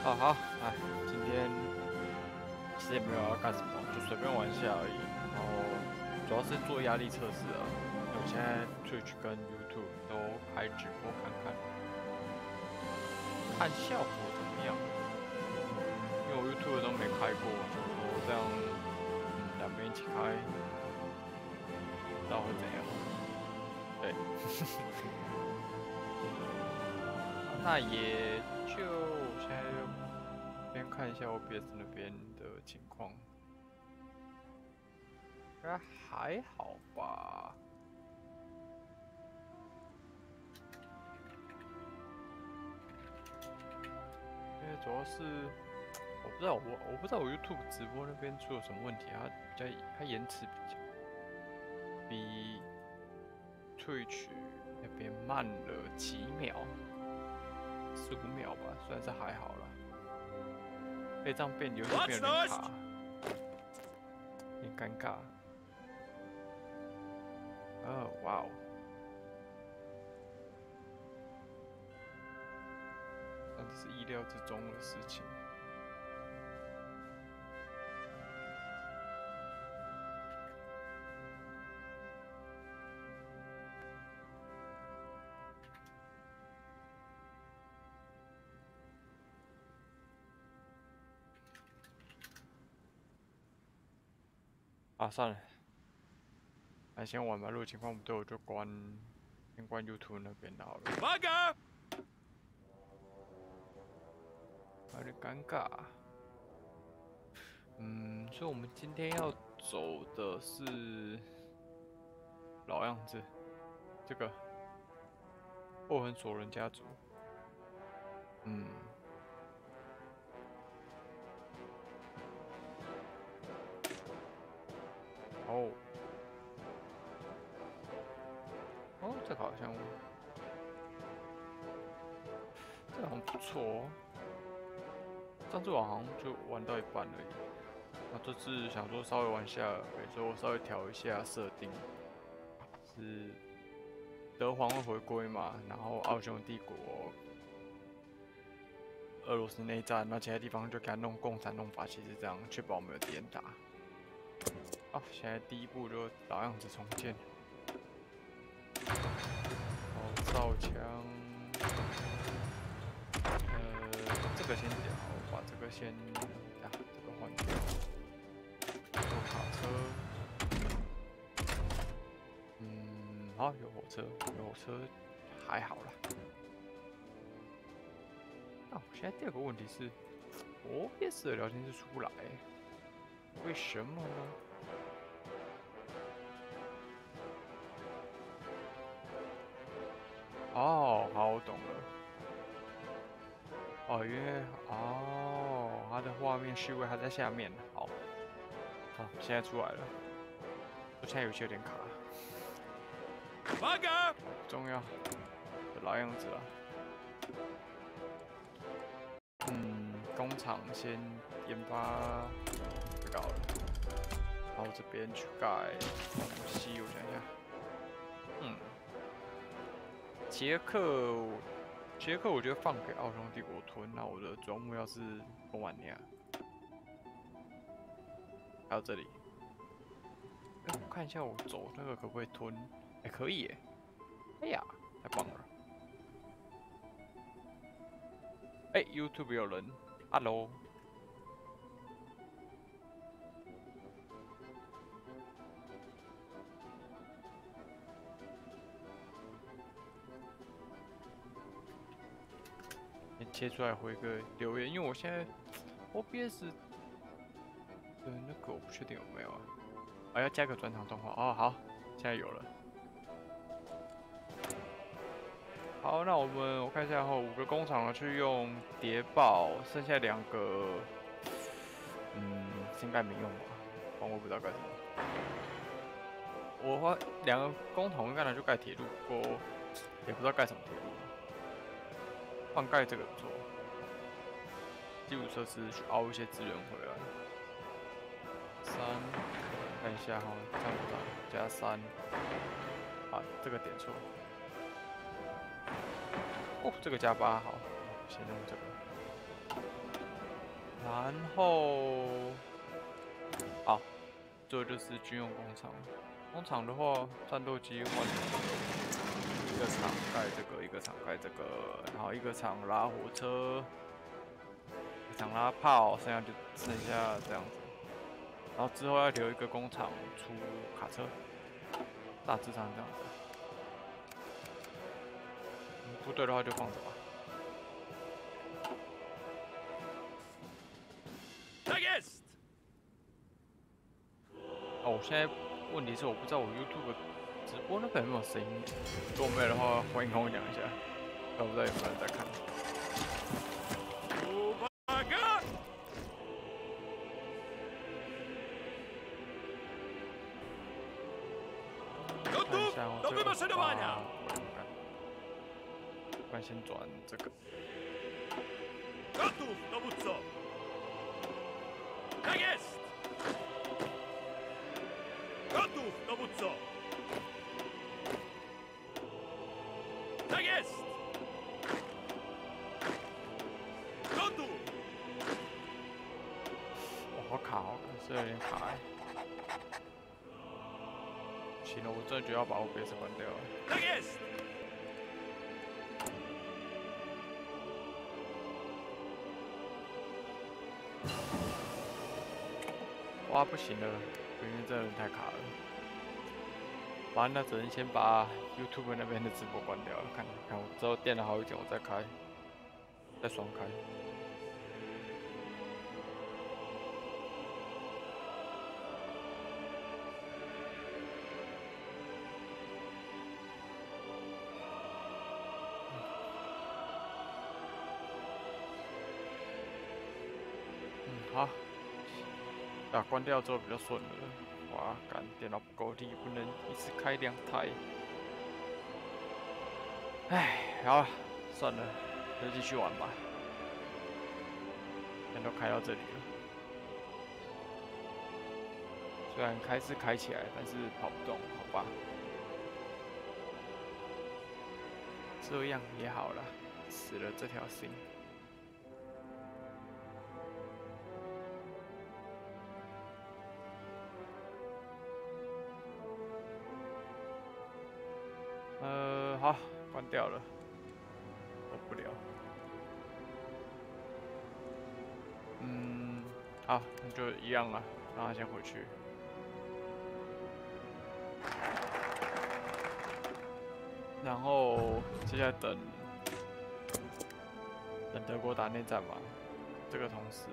哦好，哎，今天其实也没有要干什么，就随便玩一下而已。然后主要是做压力测试啊，因为我现在 Twitch 跟 YouTube 都开直播看看，看效果怎么样。因为我 YouTube 都没开过，就说这样，两边一起开，不知道会怎样。对，那也就现在先看一下 OBS 那边的情况。应该还好吧。因为主要是我不知道我 YouTube 直播那边出了什么问题，它延迟比 Twitch 那边慢了几秒，4、5秒吧，算是还好啦。所以这样游戏变有点卡，有点尴尬。哦，哇哦！但这是意料之中的事情。啊，算了，那先玩吧。如果情况不对，我就先关 YouTube 那边的好了。有点尴尬。所以我们今天要走的是老样子，这个霍亨索伦家族。哦，这个好像不错哦。上次我好像就玩到一半而已，那这次想说稍微玩下，所以我稍微调一下设定，是德皇会回归嘛，然后奥匈帝国、俄罗斯内战，那其他地方就给他弄共产弄法，其实这样确保我们有敌人打。好，现在第一步就老样子重建。造枪，这个先掉，把这个先这个换掉。有卡车，好，有火车，还好啦。那我现在第二个问题是，OBS 的聊天室出不来，为什么呢？哦，好，我懂了。哦，因为它的画面序位还在下面。好，现在出来了。我现在有些有点卡。bug 不重要，就老样子了。工厂先研发这个好了，然后这边去盖东西，我想一下。捷克我觉得放给奥匈帝国吞，那我的主要目标是罗马尼亚，还有这里。我看一下我走那个可不可以吞？可以耶！哎呀，太棒了！YouTube 有人 ，Hello。先切出来回个留言，因为我现在 OBS 的那个我不确定有没有啊。要加个转场动画哦。好，现在有了。好，那我看一下后5个工厂去用谍报，剩下2个，先盖民用吧，不然我不知道盖什么。我花2个工厂盖了就盖铁路，不过也不知道盖什么铁路。换盖这个不错，基础设施去凹一些资源回来。3，看一下哈，这样不大，加3。这个点错。这个加8好，先用这个。 然后，好，这就是军用工厂。工厂的话，战斗机换一个厂盖这个，一个厂盖这个，然后一个厂拉火车，一个厂拉炮，剩下就剩下这样子。然后之后要留一个工厂出卡车，大致上这样子。部队的话就放着吧。哦，现在问题是我不知道我 YouTube 直播那边有没有声音，如果没有的话，欢迎跟我讲一下。我不知道有没有人在看。看一下我这个发，不然先转这个。好卡哦，是有点卡哎。行了，我真的觉得要把 OBS 关掉了。哇，不行了，因为这人太卡了。完了，只能先把 YouTube 那边的直播关掉了。看看我之后电脑好一点，我再开，再双开。好，关掉之后比较顺了。哇，干电脑不够力，不能一次开2台。唉，好，算了，就继续玩吧。全都开到这里了，虽然开是开起来，但是跑不动，好吧。这样也好了，死了这条心。好，关掉了，受不了。好，那就一样了，让他先回去。然后接下来等德国打内战嘛，这个同时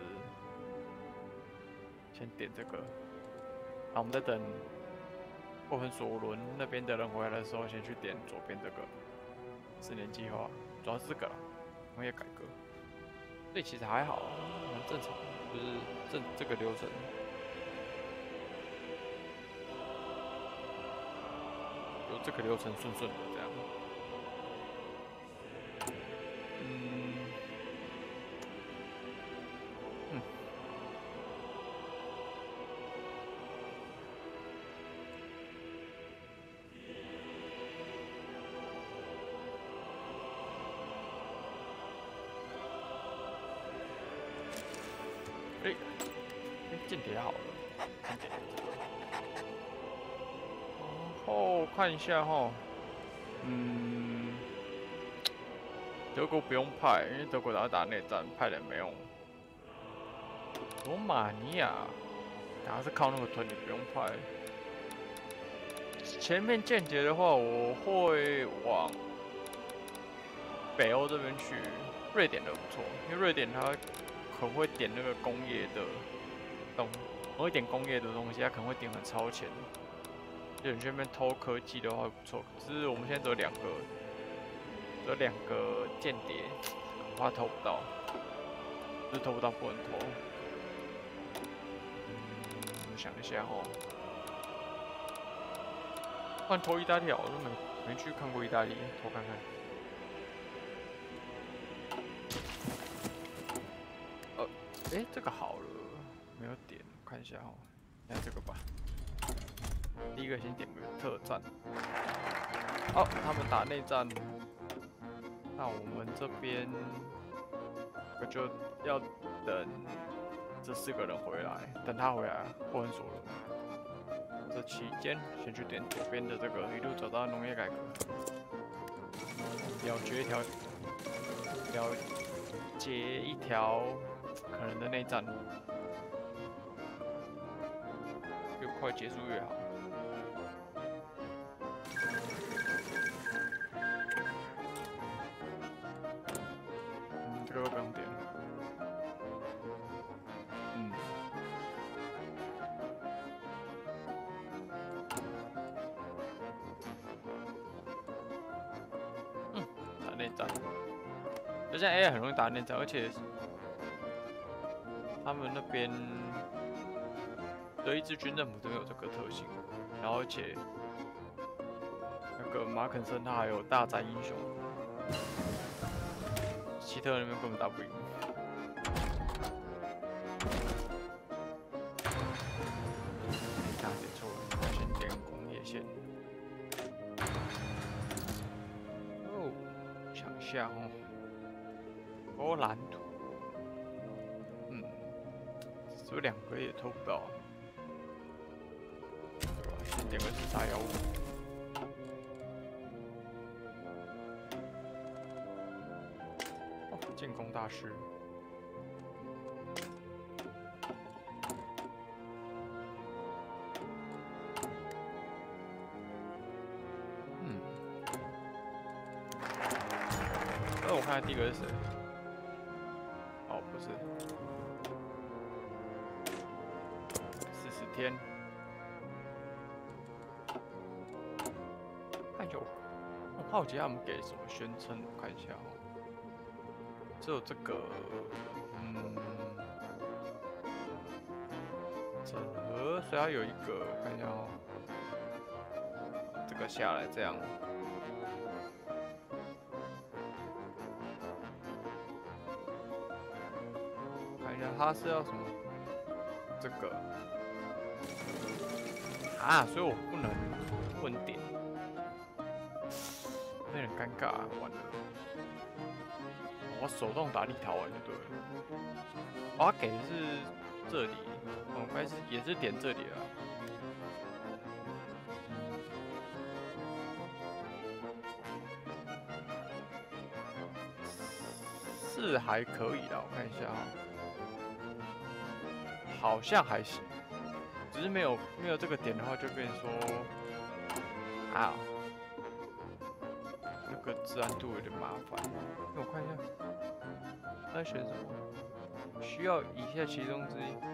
先点这个，然后我们再等霍芬索伦那边的人回来的时候，先去点左边这个4年计划，主要是这个啦，工业改革。所以其实还好，蛮正常的，就是这个流程。有这个流程顺顺的这样。间谍好了，间谍。然后看一下哈，德国不用派，因为德国打内战，派人没用。罗马尼亚，还是靠那个屯，你不用派。前面间谍的话，我会往北欧这边去，瑞典的不错，因为瑞典它很会点那个工业的很会点工业的东西，它可能会点很超前。就你去那边偷科技的话不错，可是我们现在只有2个间谍，恐怕偷不到，就是偷不到不能偷。我想一下哦，换偷意大利，我都没去看过意大利，偷看看。这个好了，没有点，看一下哦，看这个吧。第一个先点个特战。好，他们打内战，那我们这边就要等这4个人回来，等他回来，货很所轮。这期间，先去点左边的这个，一路走到农业改革，了解一条可能的内战，越快结束越好。这个不用点。打内战，就像 AI 很容易打内战，而且他们那边德意志军政府这边有这个特性，然后而且那个马肯森他还有大战英雄，希特勒那边根本打不赢。差点错了，先点工业线。哦，想一下哦，波兰土，是不是2个也偷不到啊？先点个4315。建工大师，我看第一个是谁？哦，不是，40天。哎呦，我好奇他们给什么宣称，我看一下哦。只有这个，整合，所以它有一个，我看一下哦，这个下来这样，看一下它是要什么，这个，啊，所以我不能问点，有点尴尬啊，完了。我手动打立陶宛就对了。哦，他给的是这里，应该是也是点这里啊。是还可以啦，我看一下啊，好像还行，只是没有这个点的话，就变成说啊，那个自然度有点麻烦。那我看一下，他在选什么？需要以下其中之一。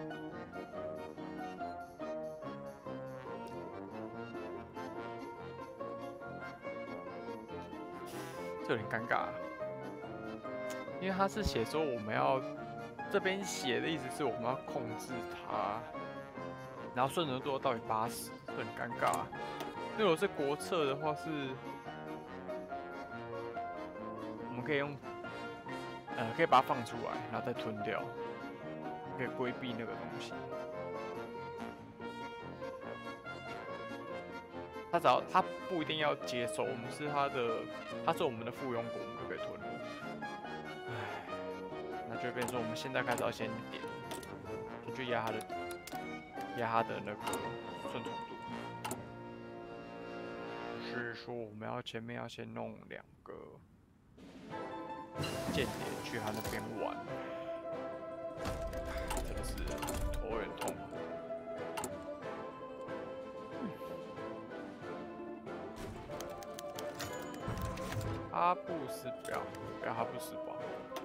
这有点尴尬啊，因为他是写说我们要这边写的意思是我们要控制它，然后顺程度到底80，很尴尬啊。如果是国策的话是，我们可以用，可以把它放出来，然后再吞掉，可以规避那个东西。他不一定要接受，我们是他是我们的附庸国，我们就可以吞了。唉，那就变成说我们现在开始要先点，先去压他的那个顺从度。是说我们前面要先弄2个间谍去他那边玩，真的是头有点痛。哈布斯不要哈布斯堡。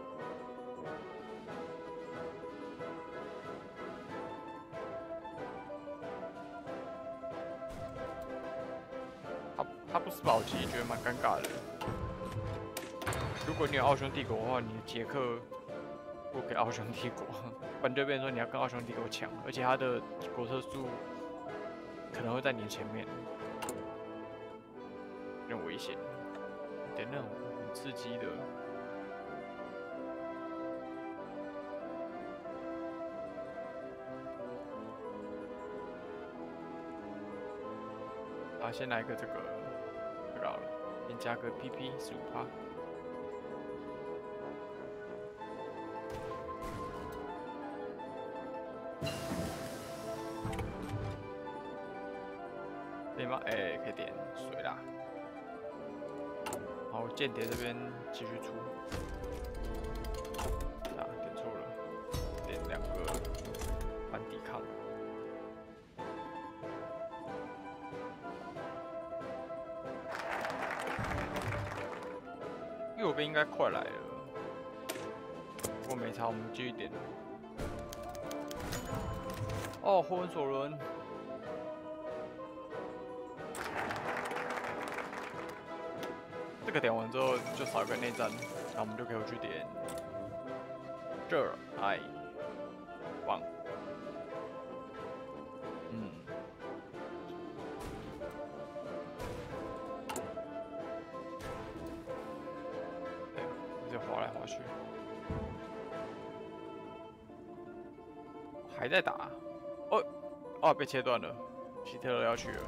哈布斯堡其实觉得蛮尴尬的。如果你有奥匈帝国的话，你的捷克不给奥匈帝国，反对变成说你要跟奥匈帝国抢，而且他的国策数可能会在你的前面，有点危险，点那种很刺激的。啊，先来一个这个好了，先加个 PP 15%。 吗？哎，可以点水啦。好，间谍这边继续出。啊，点错了，点2个反抵抗。右边应该快来了，不过没差，我们继续点。哦，火纹索伦。 这个点完之后就少一个内战，然后我们就可以回去点这儿，哎，棒，嗯，对，一直滑来滑去，还在打，哦，被切断了，希特勒要去了。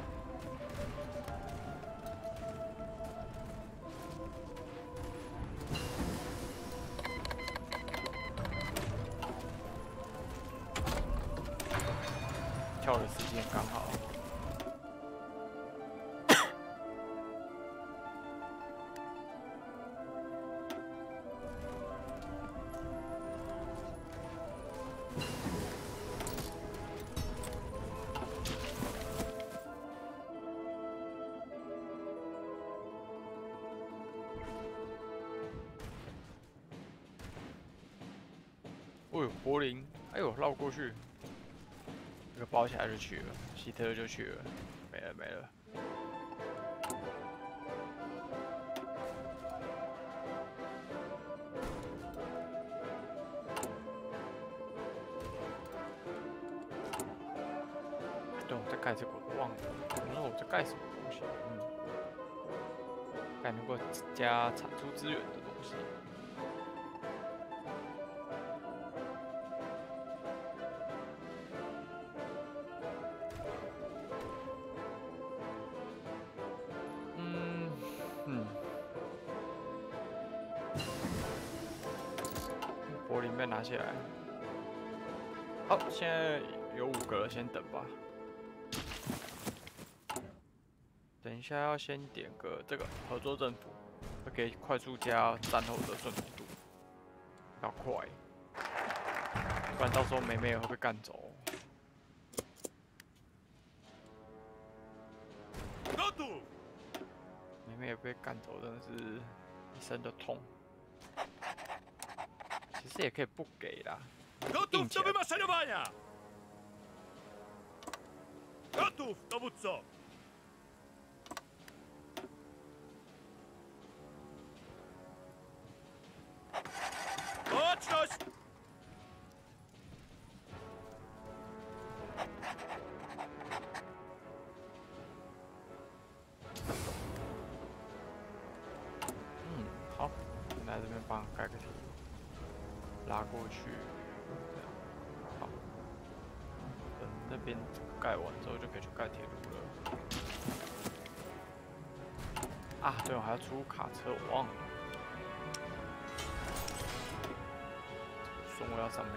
跳的时间刚好。哦呦，柏林，哎呦，绕过去，这个包起来就去了，希特勒就去了，没了没了。 对，我在盖这个，我忘了。我说我在盖什么东西？盖能够加产出资源的东西。柏林被拿下来。好，现在有5个了，先等吧。 等一下要先点个这个合作政府，会可以快速加战后的顺从度，要快，不然到时候美美也会被干走。美美也被干走，真的是一身的痛。其实也可以不给啦，硬起来。 Gotów, dowódco! Baczność! Hop, 来这边帮盖个题，拉过去，这样，好。等那边盖完之后，就可以去盖铁路了。啊，对，我还要出卡车，我忘了。顺位要上面。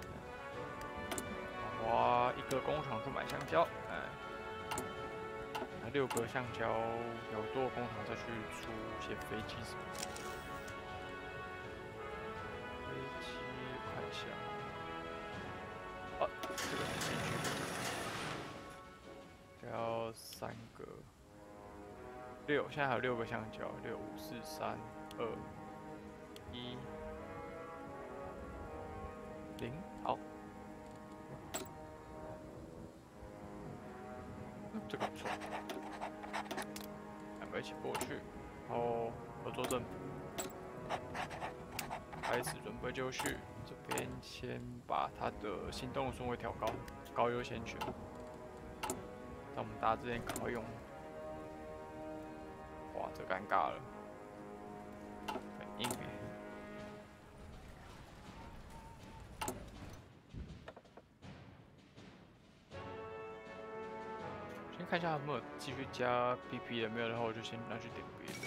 花1个工厂去买香蕉，哎，那6个橡胶，有多工厂再去出一些飞机什么的。飞机看一下，这个没进去，要3个，6，现在还有6个橡胶，6、5、4、3、2、1、0，好。 这个不错，2个一起过去，然后合作政府开始准备就绪。这边先把他的行动顺位调高，高优先权，让我们打之前赶快用。哇，这尴尬了，很硬哎。 先看一下有没有继续加 PP 的，没有的话我就先拿去点别的。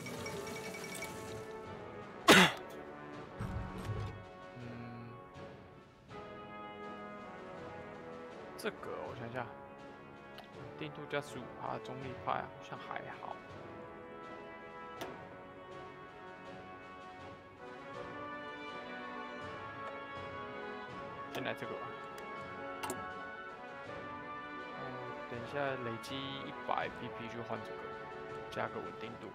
这个我想想， 定度加15%，中立派好像还好。先来这个吧。等一下累积100 PP 就换这个，加个稳定度。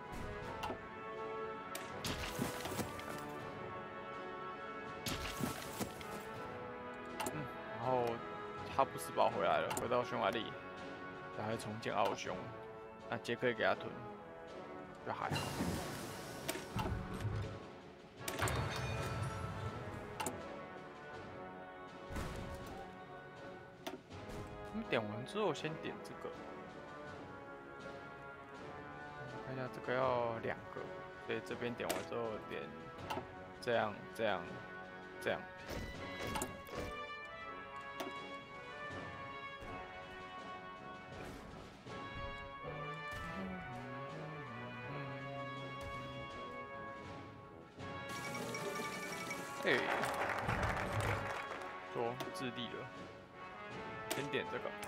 然后哈布斯堡回来了，回到匈牙利，然后重建奥匈。那捷克也给他吞，就还好。点完之后先点这个，看一下这个要2个，所以这边点完之后点这样。哎，说智利了，先点这个。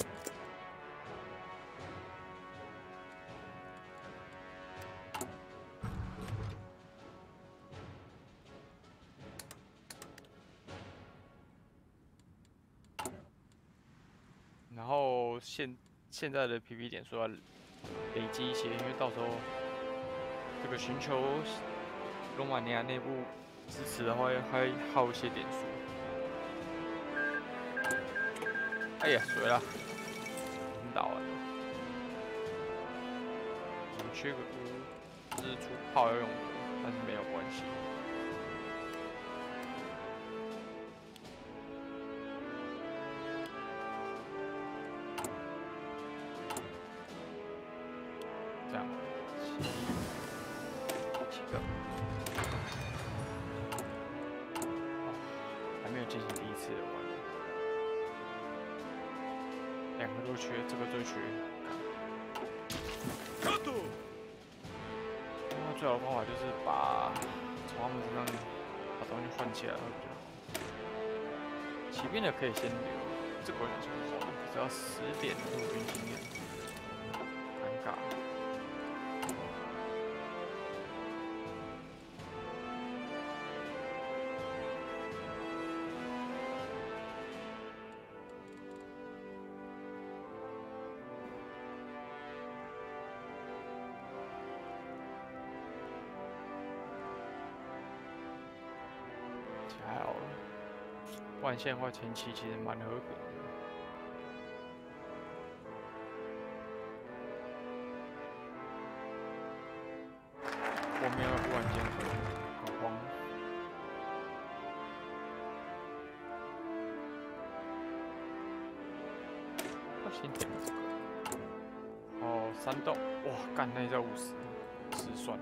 然后现在的 PP 点数要累积一些，因为到时候这个寻求罗马尼亚内部支持的话，会耗一些点数。哎呀，水了，晕倒了。我们缺个屋，日出炮要用的，但是没有关系。这样7个，还没有进行第一次的玩。2个都缺，这个最缺。那最好的方法就是从他们身上把东西换起来会比较好。骑兵的可以先留，这个我想说换，只要10点陆军经验，尴尬。还好了，万线化前期其实蛮合格的。我没有忽然间很慌。要先点这个。哦，山洞，哇，干那叫50，失算。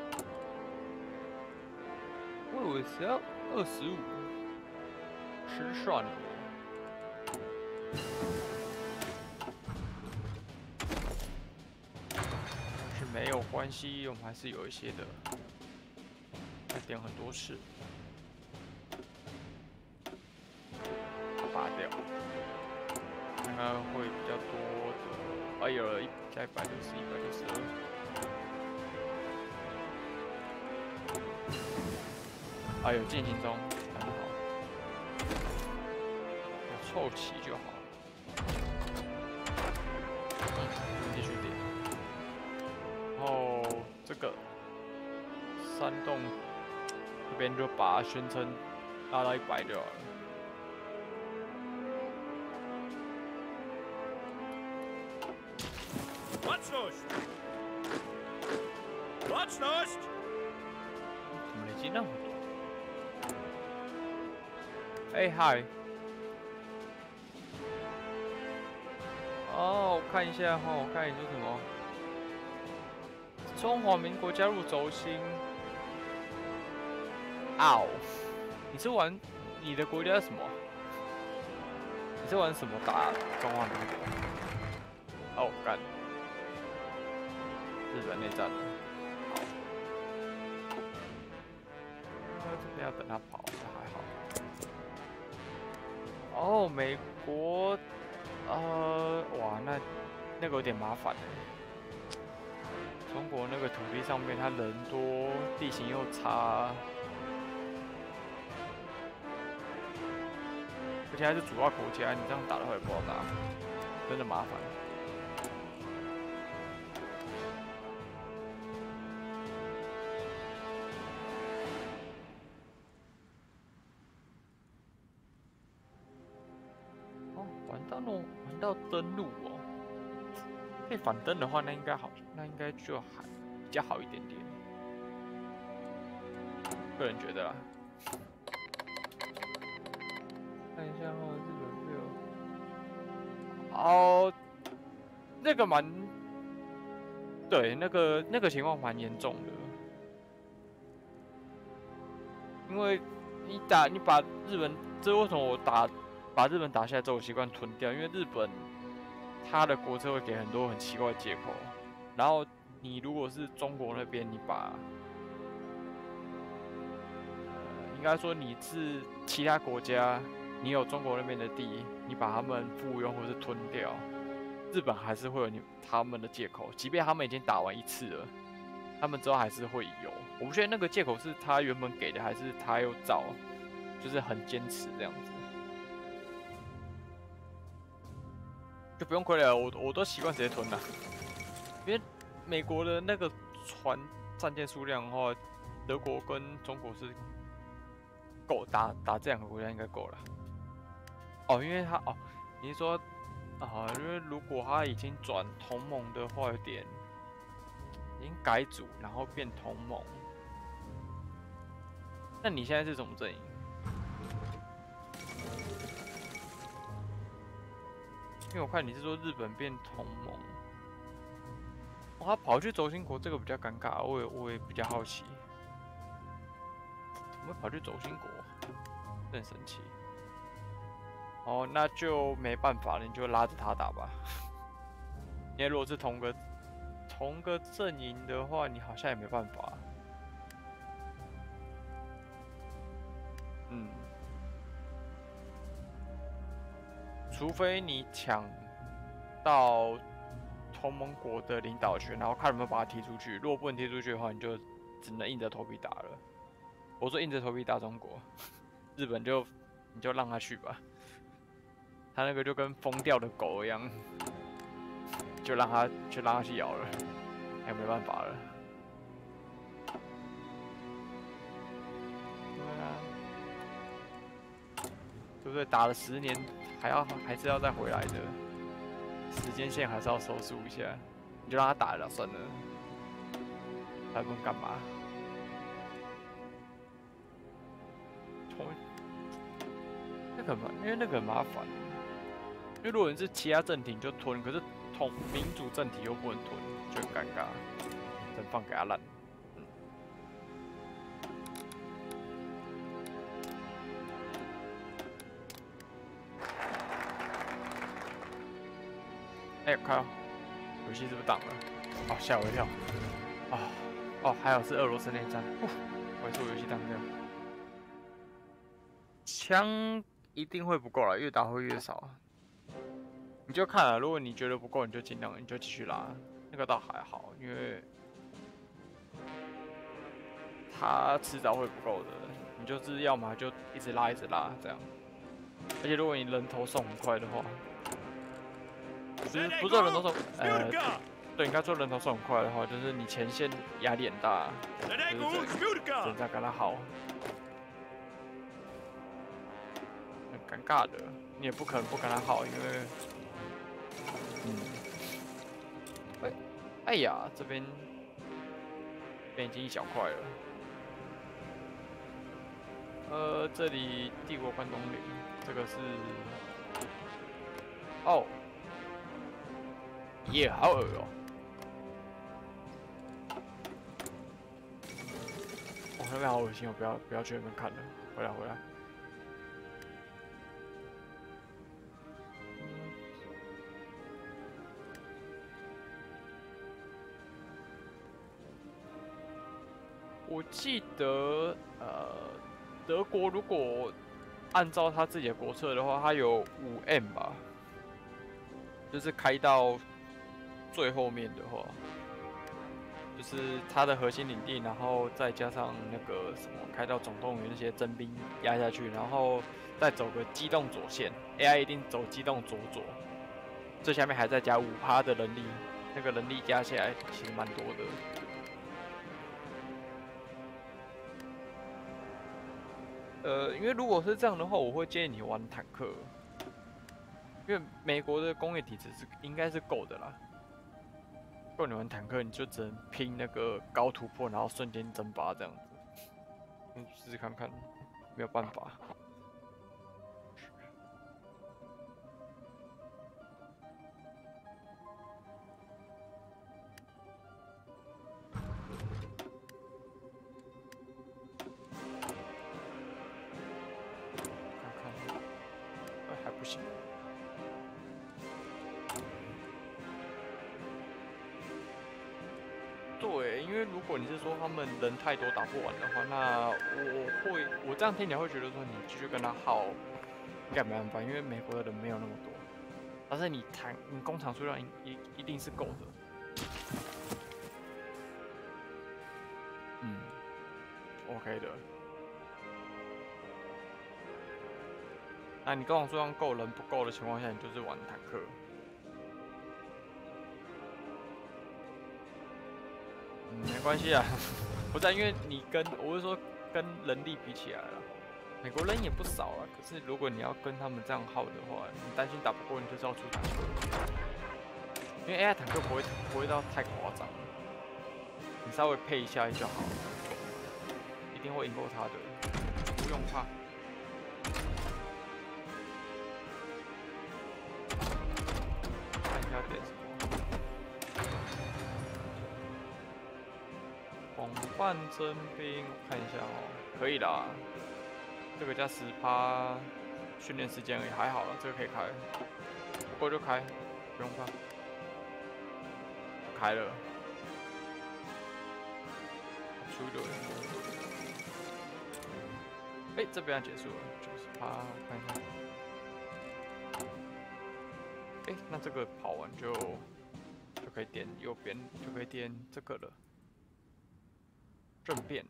我以为是要25，失算了。但是没有关系，我们还是有一些的。要点很多次，拔掉，看看会比较多的。哎，有了加160、162。哎呦，进行中，很好，有凑齐就好。继续点，然后这个山洞这边就把它宣称拉到100就好了。怎么累积那么多？哎嗨！哦，我看一下哈，我看你说什么？中华民国加入轴心。嗷！你是玩你的国家是什么？你是玩什么打中华民国？哦，干！日本内战了。好。这边要等他跑，这还好。哦，美国，哇，那那个有点麻烦。中国那个土地上面，它人多，地形又差，而且还是主要国家，你这样打的话也不好打，真的麻烦。哦，玩到登陆哦。可以反登的话，那应该好，那应该就还比较好一点点。个人觉得啦。看一下哦，日本队哦，那个蛮，对，那个情况蛮严重的，因为你把日本，这为什么我把日本打下来之后，我习惯吞掉，因为日本。他的国策会给很多很奇怪的借口，然后你如果是中国那边，你把，应该说你是其他国家，你有中国那边的地，你把他们附庸或是吞掉，日本还是会有他们的借口，即便他们已经打完一次了，他们之后还是会有。我不确定那个借口是他原本给的，还是他又找，就是很坚持这样子。就不用傀儡了，我都习惯直接吞了，因为美国的那个船战舰数量的话，德国跟中国是够打这两个国家应该够了。哦，因为你是说因为如果他已经转同盟的话，有点已经改组，然后变同盟，那你现在是什么阵营？因为我看你是说日本变同盟，哦，他跑去轴心国，这个比较尴尬，我也比较好奇，怎么会跑去轴心国？真神奇。哦，那就没办法了，你就拉着他打吧。因为如果是同个阵营的话，你好像也没办法。嗯。除非你抢到同盟国的领导权，然后看有没有把他踢出去。如果不能踢出去的话，你就只能硬着头皮打了。我说硬着头皮打中国，日本你就让他去吧。他那个就跟疯掉的狗一样，就让他去咬了，也没办法了。对啊，对不对？打了10年。还是要再回来的，时间线还是要收束一下，你就让他打了算了，还不能干嘛？因为那个很麻烦，因为如果你是其他政体就吞，可是民主政体又不能吞，就很尴尬，真放给他烂。哎，靠！游戏是不是挡了？哦，吓我一跳！还有是俄罗斯内战，我还说游戏当掉。枪一定会不够了，越打会越少。你就看了，如果你觉得不够，你就尽量你就继续拉，那个倒还好，因为它迟早会不够的。你就是要么就一直拉这样。而且如果你人头送很快的话。不是人头送，对，应该说人头送很快的话，就是你前线压力很大，就是这样跟他耗，很尴尬的。你也不可能不跟他耗，因为，哎呀，这边已经一小块了。这里帝国关东岭，这个是，哦。耶，好恶哦！哦，那边好恶心，我不要去那边看了，回来。我记得，德国如果按照他自己的国策的话，他有5M 吧，就是开到最后面的话，就是它的核心领地，然后再加上那个什么开到总动员那些征兵压下去，然后再走个机动左线 ，AI 一定走机动左，最下面还再加5%的人力，那个人力加起来其实蛮多的。因为如果是这样的话，我会建议你玩坦克，因为美国的工业体制应该是够的啦。如果你玩坦克，你就只能拼那个高突破，然后瞬间争霸这样子。你试试看看，没有办法。看看，还不行。对，因为如果你是说他们人太多打不完的话，那我这样听起来会觉得说你继续跟他耗应该没办法，因为美国的人没有那么多，但是你工厂数量一定是够的。OK 的。那你工厂数量够，人不够的情况下，你就是玩坦克。没关系啊，不是因为你我是说跟人力比起来了，美国人也不少啊。可是如果你要跟他们这样耗的话，你担心打不过，你就是要出坦克。因为 AI 坦克不会到太夸张，你稍微配一下就好了，一定会赢过他的，不用怕。看一下点什么。广泛征兵，我看一下哦，可以啦。这个加10%训练时间而已，还好了，这个可以开。不过就开，不用怕。开了，出一轮。哎，这边要结束了，90%，我看一下。哎，那这个跑完就可以点右边，就可以点这个了。政变。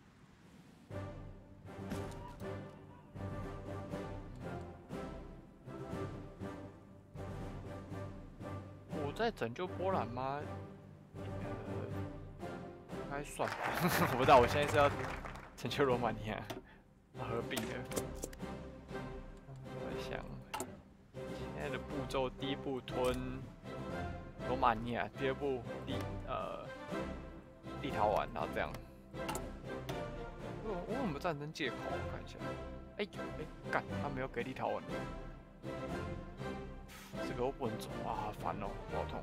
我在拯救波兰吗？应该算吧，我不知道。我现在是要拯救罗马尼亚合并的。我想，现在的步骤：第一步吞罗马尼亚，第二步立陶宛，然后这样。我有没有战争借口？我看一下。干，他没有给立陶宛。这个我不能走啊，烦哦，好痛。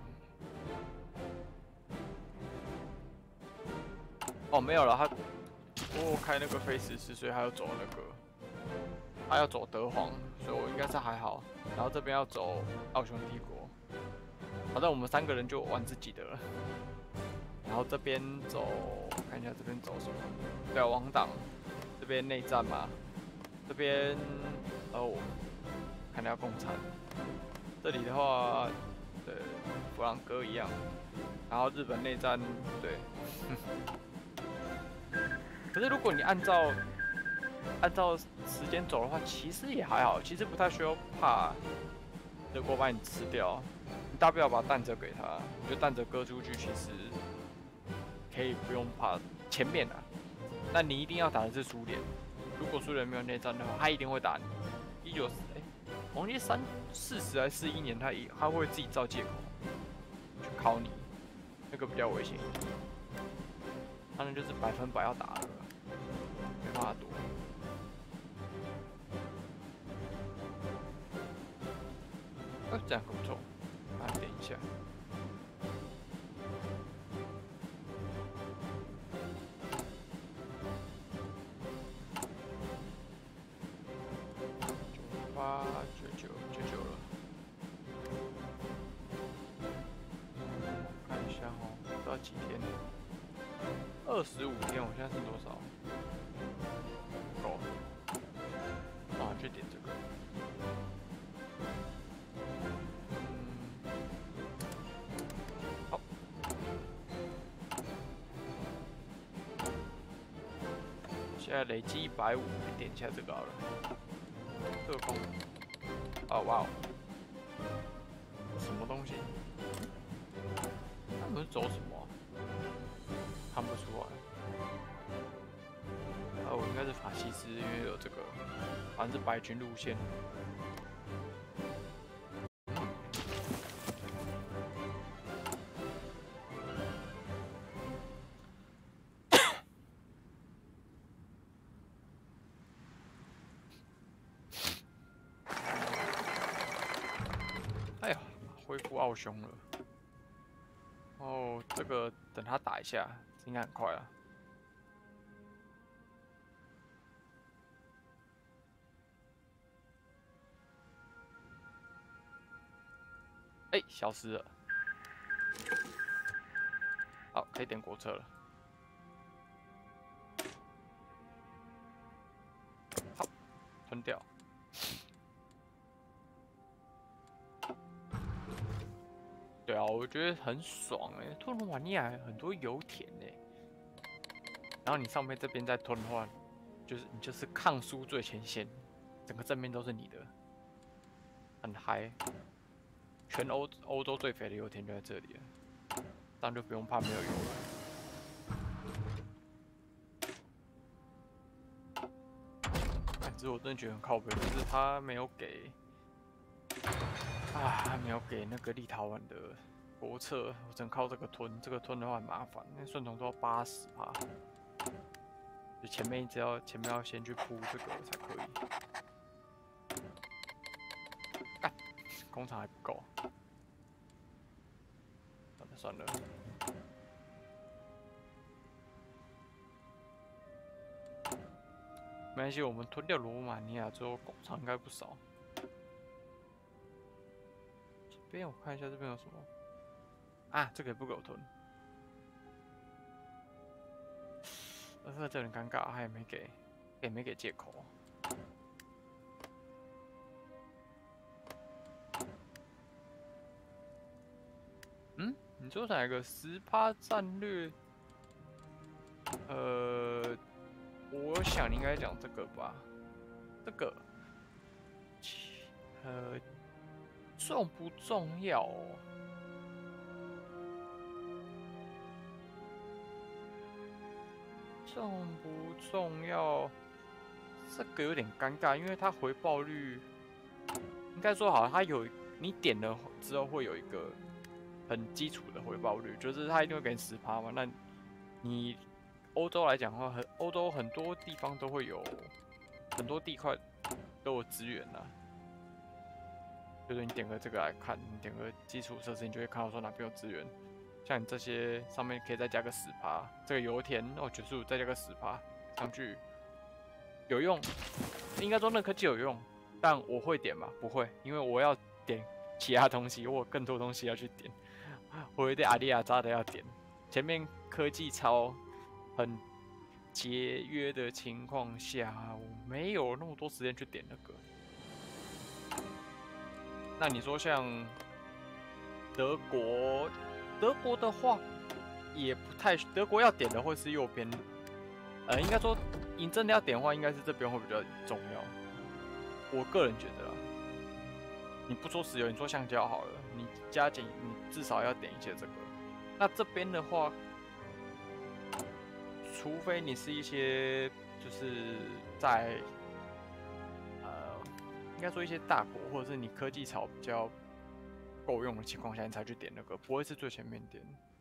哦，没有了，我开那个飞14，所以他要走那个，他要走德皇，所以我应该是还好。然后这边要走奥匈帝国，好的，我们3个人就玩自己的了。然后这边走，看一下这边走什么？对啊，王党这边内战嘛，这边看到共产。这里的话，对，弗朗哥一样。然后日本内战，对。可是如果你按照时间走的话，其实也还好，其实不太需要怕德国把你吃掉。你大不了把弹折给他，你就弹折割出去，其实可以不用怕前面啊。那你一定要打的是苏联，如果苏联没有内战的话，他一定会打你。忘记40还是41年，他会自己造借口去考你，那个比较危险一点。他那就是100%要打了，没办法躲。这样很不错，点一下。99了，看一下哦，不知道几天，25天，我现在是多少？够了，啊，去点这个。 现在累积150，点一下这个好了。特工，哦哇哦，什么东西？他们是走什么啊？看不出来。我应该是法西斯，因为有这个，好像是白军路线。哎呀，恢复奥凶了。哦，这个等他打一下，应该很快啊。哎，消失了。好，可以点国策了。好，吞掉。对啊，我觉得很爽哎，托罗马尼亚很多油田哎，然后你上面这边再吞的话，你就是抗苏最前线，整个正面都是你的，很嗨。全欧洲最肥的油田就在这里了，这样就不用怕没有油了。只是我真的觉得很靠北，就是他没有给。他没有给那个立陶宛的国策，我只能靠这个吞。这个吞的话很麻烦，那顺从都要80%，就前面要先去铺这个才可以。干，工厂还不够，算了。没关系，我们吞掉罗马尼亚之后，工厂应该不少。这边我看一下，这边有什么啊？这个也不给我吞，这有点尴尬，他也没给借口。你说哪个10%战略？我想你应该讲这个吧。这个，重不重要哦？重不重要？这个有点尴尬，因为它回报率，应该说好，你点了之后会有一个很基础的回报率，就是它一定会给你10%嘛。那你欧洲来讲的话，欧洲很多地方都会有很多地块都有资源啦。就是你点个这个来看，你点个基础设施，你就会看到说哪边有资源。像你这些上面可以再加个10%，这个油田95再加个10%上去，有用。应该说那科技有用，但我会点吗？不会，因为我要点其他东西，我有更多东西要去点。我有点阿里亚扎的要点。前面科技超很节约的情况下，我没有那么多时间去点那个。那你说像德国的话，也不太，德国要点的会是右边，应该说你真的要点的话，应该是这边会比较重要。我个人觉得啦，你不说石油，你说橡胶好了，你加减你至少要点一些这个。那这边的话，除非你是一些就是在应该说一些大国，或者是你科技潮比较够用的情况下，你才去点那个，不会是最前面点。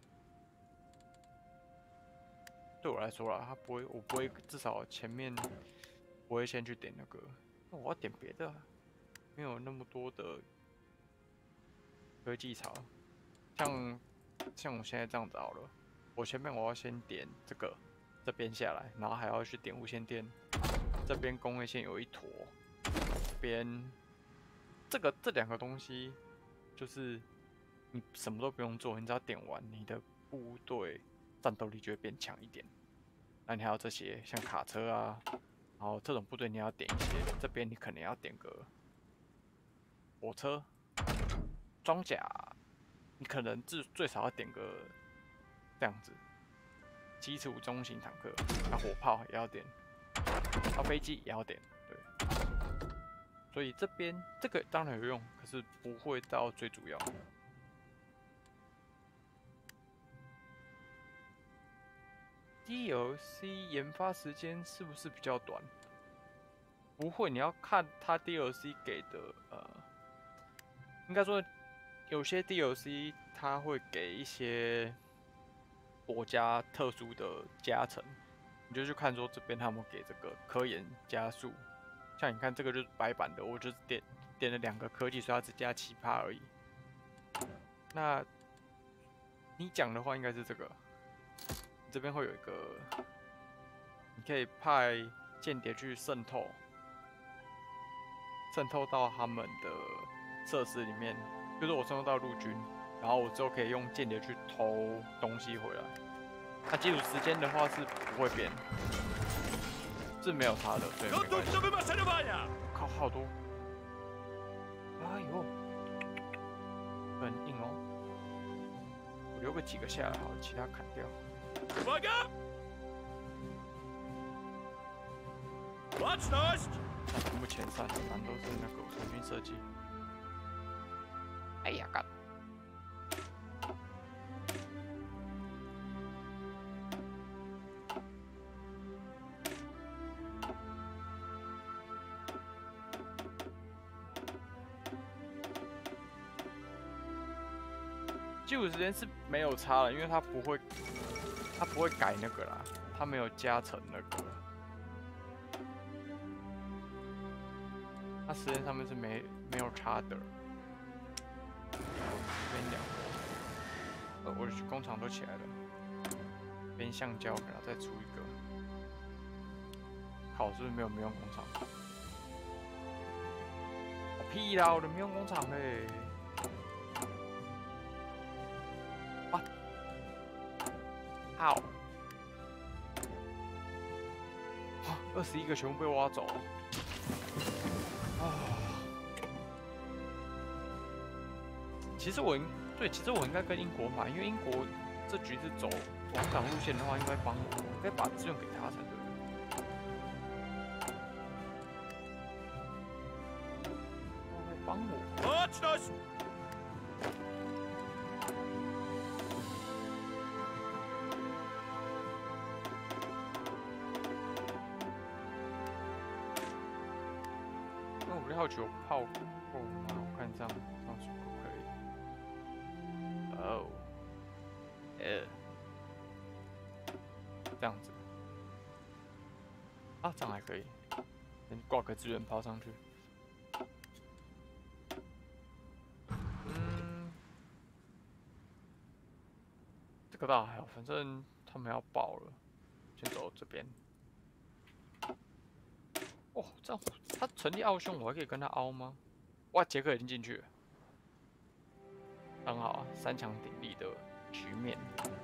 对我来说啦，我不会，至少前面不会先去点那个。那我要点别的，没有那么多的科技潮。像我现在这样子好了，我前面我要先点这边下来，然后还要去点无线电。这边工业线有一坨，这边这两个东西，就是你什么都不用做，你只要点完，你的部队战斗力就会变强一点。那你还有这些像卡车啊，然后这种部队你要点一些，这边你可能要点个火车、装甲，你可能最少要点个这样子，基础中型坦克，那火炮也要点。 飞机也要点，对。所以这边这个当然有用，可是不会到最主要。DLC 研发时间是不是比较短？不会，你要看它 DLC 给的应该说有些 DLC 它会给一些国家特殊的加成，你就去看说这边他们给这个科研加速。像你看这个就是白板的，我就是点了2个科技，所以它只加7%而已。那你讲的话应该是这个，这边会有一个，你可以派间谍去渗透到他们的设施里面，就是我渗透到陆军，然后我之后可以用间谍去偷东西回来。那基础时间的话是不会变，是没有差的，所以没关系。靠，好多！哎呦，很硬哦。我留个几个下来好了，其他砍掉。那目前3难都是那个重新设计。哎呀，干！基础时间是没有差了，因为它不会改那个啦，它没有加成那个。它时间上面是没有差的。这边2个，我的工厂都起来了。边橡胶，然后再出一个。好，是不是没有民用工厂？屁啦，我的民用工厂嘞！哇，好，21个全部被挖走。其实我应该跟英国买，因为英国这局是走王港路线的话，应该帮我，应该把资源给他才对。他会帮我。那5号球炮够吗？我看这样速度可以。哦，这样子，啊，这样还可以，先挂个资源炮上去。这个倒还好，反正他们要爆了，先走这边。哦，这样他成立奥匈，我还可以跟他凹吗？哇，杰克已经进去了，很好啊，3强鼎立的局面。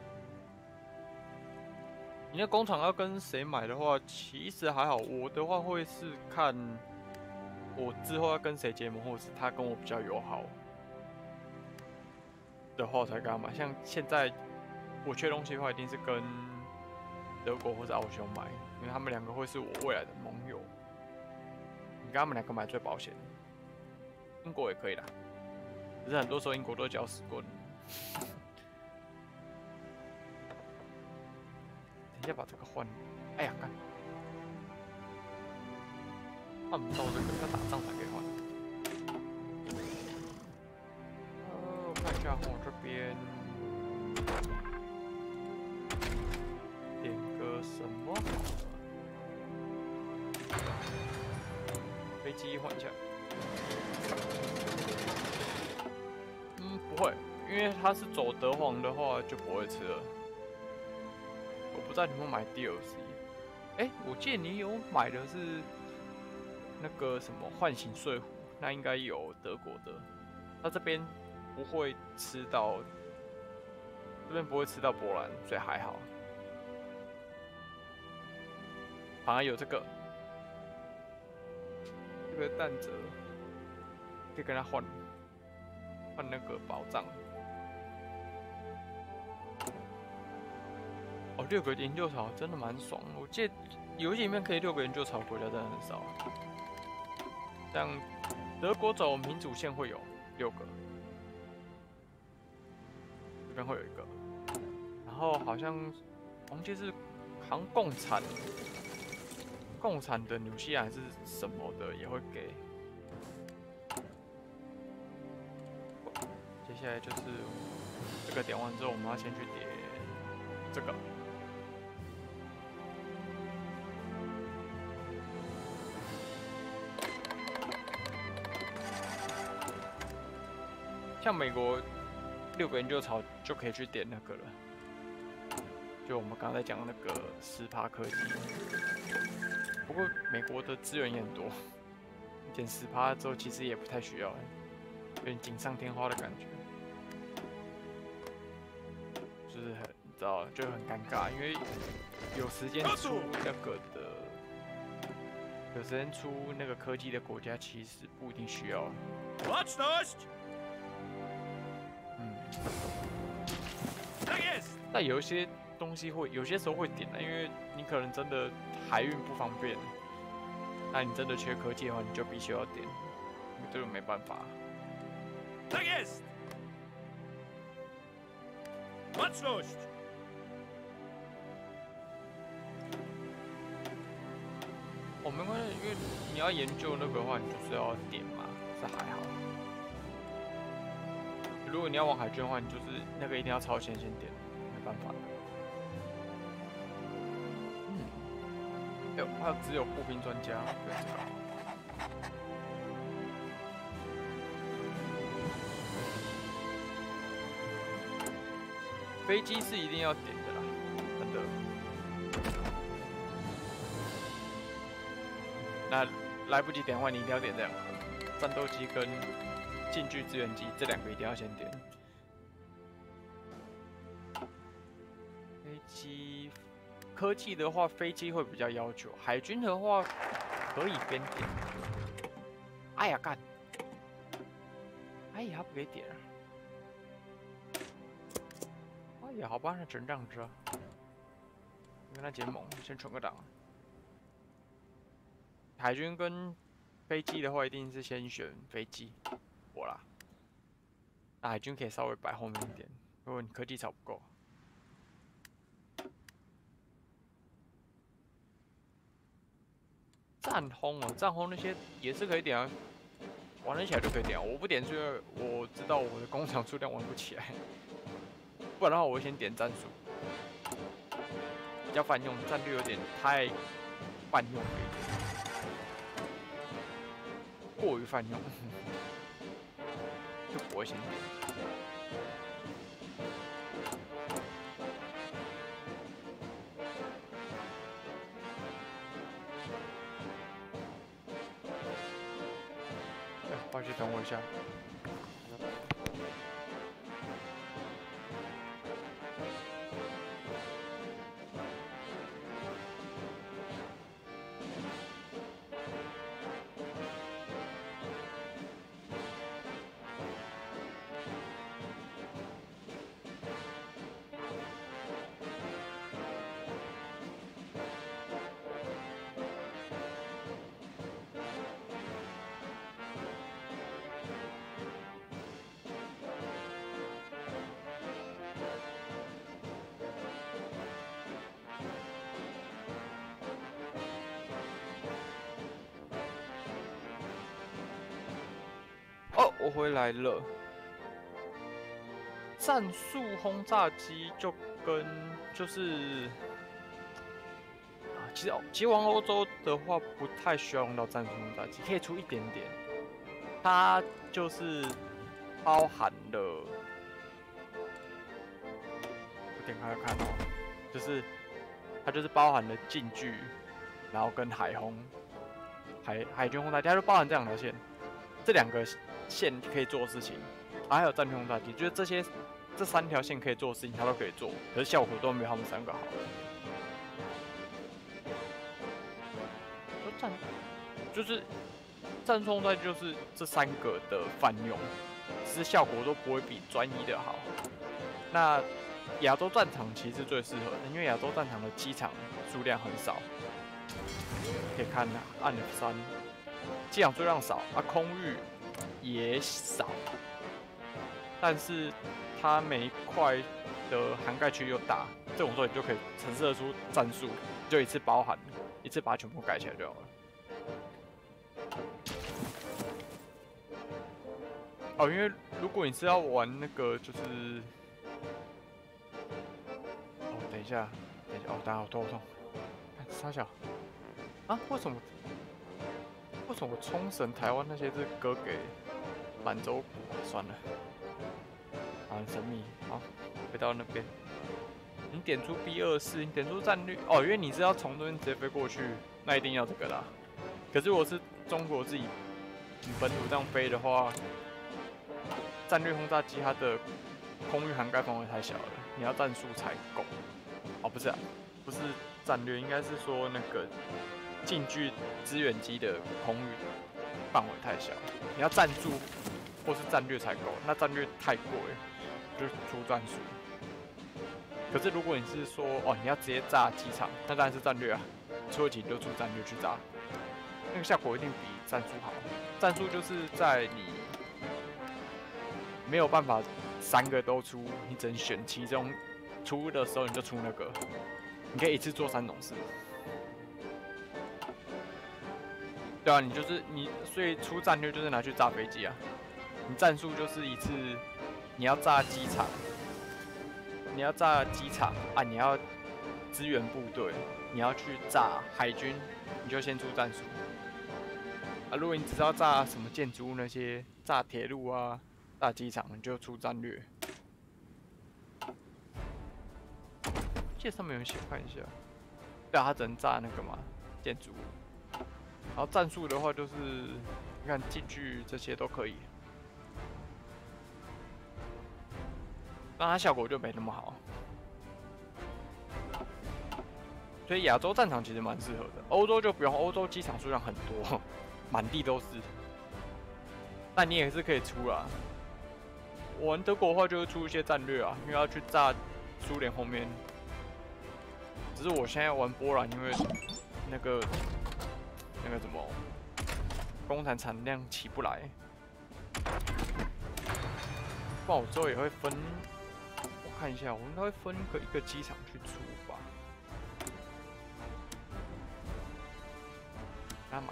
你那工厂要跟谁买的话，其实还好。我的话会是看我之后要跟谁结盟，或者是他跟我比较友好的话，我才跟他买。像现在我缺东西的话，一定是跟德国或是奥匈买，因为他们2个会是我未来的盟友。你跟他们2个买最保险。英国也可以啦，只是很多时候英国都搅死棍。等一下把这个换，哎呀干，换不到这个，要打仗才可以换。我看一下我这边点个什么好了，飞机换一下。不会，因为它是走德皇的话就不会吃了。我不知道你有没有买 DLC， 我记得你有买的是那个什么唤醒睡虎，那应该有德国的。它这边不会吃到，波兰，所以还好。反而有这个弹折，可以跟他换那个宝藏。哦，6个研究槽真的蛮爽的。我记得游戏里面可以6个研究槽国家真的很少，像德国走民主线会有6个，这边会有1个，然后好像忘记是好像共产的纽西兰还是什么的也会给。接下来就是这个点完之后，我们要先去点这个。像美国6个研究槽就可以去点那个了，就我们刚才讲的那个10%科技。不过美国的资源也很多，点10%之后其实也不太需要，有点锦上添花的感觉，就是很你知道就很尴尬，因为有时间出那个的，有时间出那个科技的国家其实不一定需要。但有一些东西会，有些时候会点的，因为你可能真的海运不方便，那你真的缺科技的话，你就必须要点，这个没办法。我没关系，因为你要研究那个的话，你就是要点嘛，是还好。如果你要玩海军的话，你就是那个一定要超前先点，没办法。还有只有步兵专家，对这个。飞机是一定要点的啦，真的。那来不及点的话，你一定要点这2个，战斗机跟近距支援机这2个一定要先点。飞机。科技的话，飞机会比较要求；海军的话，可以边点。哎呀干！哎呀，不给点啊！哎呀，好吧，那只能这样子啊。跟他结盟，先存个档。海军跟飞机的话，一定是先选飞机，我啦。那海军可以稍微摆后面一点，如果你科技槽不够。战轰哦，战轰那些也是可以点啊，玩得起来就可以点啊。我不点是因为我知道我的工厂数量玩不起来，不然的话我会先点战术，比较泛用，战略有点太泛用了一点，过于泛用，就不会先点。抱歉，等我一下。哦，我回来了。战术轰炸机就跟就是其实玩欧洲的话，不太需要用到战术轰炸机，可以出一点点。它就是包含了，我点开看哦，就是它就是包含了近距，然后跟海轰、海军轰炸机，它就包含这2条线，这2个线可以做的事情，还有战略轰炸机，就是这3条线可以做的事情，它都可以做，可是效果都没有他们3个好。就是战术轰炸机就是这3个的泛用，其实效果都不会比专一的好。那亚洲战场其实最适合的，因为亚洲战场的机场数量很少， 可以看啊，按 F3，机场数量少啊，空域也少，但是它每一块的涵盖区又大，这种时候你就可以陈设出战术，就一次包含，一次把它全部盖起来就好了。哦，因为如果你是要玩那个，就是，哦，等一下，哦，等下我头痛，傻小，啊，为什么冲绳、台湾那些是割给满洲国？算了，很神秘。好，回到那边，你点出 B24，你点出战略哦，因为你是要从那边直接飞过去，那一定要这个啦。可是我是中国自己本土这样飞的话。战略轰炸机它的空域涵盖范围太小了，你要战术才够。哦，不是啊，不是战略，应该是说那个近距支援机的空域范围太小，你要战术或是战略才够。那战略太贵，就出战术。可是如果你是说哦，你要直接炸机场，那当然是战略啊，出得起就出战略去炸，那个效果一定比战术好。战术就是在你没有办法3个都出，你只能选其中出的时候你就出那个，你可以一次做3种事。对啊，你就是你，所以出战略就是拿去炸飞机啊。你战术就是一次你要炸机场，啊，你要支援部队，你要去炸海军，你就先出战术。啊，如果你只是要炸什么建筑物那些，炸铁路啊。大机场你就出战略，记得上面有写，看一下。对啊，它只能炸那个嘛建筑物。然后战术的话就是，你看近距这些都可以，但它效果就没那么好。所以亚洲战场其实蛮适合的，欧洲就不用，欧洲机场数量很多，满地都是。但你也是可以出啦。我玩德国的话，就会出一些战略啊，因为要去炸苏联后面。只是我现在玩波兰，因为那个什么，工厂产量起不来。不然我之后也会分，我看一下，我应该会分一个机场去出吧。给他买。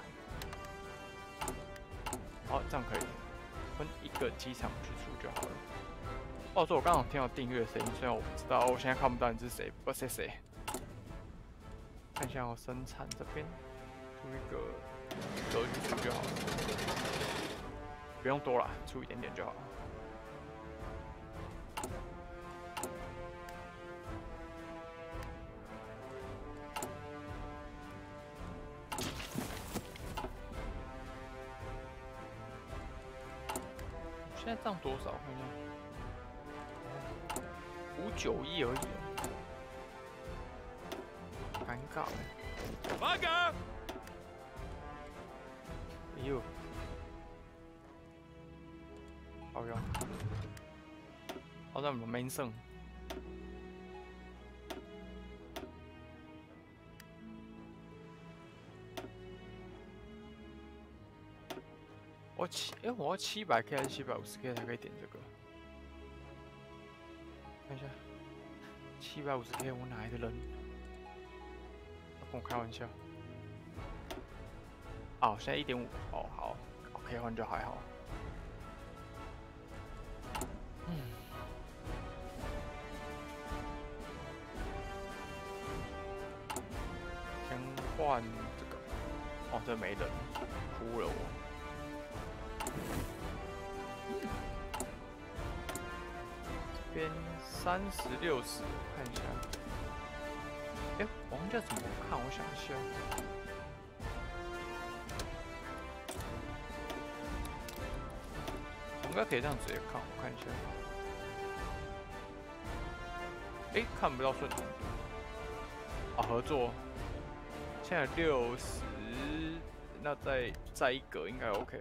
好，这样可以。分一个机场去出就好了。哦，说我刚好听到订阅声音，虽然我不知道，我现在看不到你是谁，不知道是谁。看一下我生产这边，出一个格局出就好了，不用多了，出一点点就好了。现在涨多少？看一下，591而已，尴尬了。 发岗！ 哎呦，好用，好在我们没剩。我要700K 还是750K 才可以点这个？看一下，750K 我哪来的人？跟我开玩笑。哦，现在1.5，哦好，OK 换就还好。先换这个。哦，这没人，哭了我。这边30、60，看一下。王家怎么看？我想一下。我应该可以这样直接看，我看一下。看不到顺程度。啊，合作。现在60，那再一格应该 OK。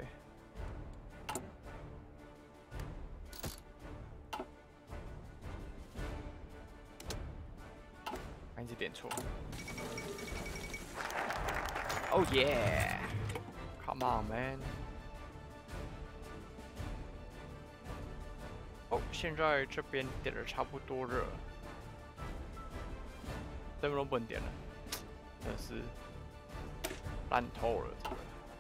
一直点错。 Oh yeah！Come on man！ 哦，现在这边点的差不多了，这边都不能点了，真是烂透了这个。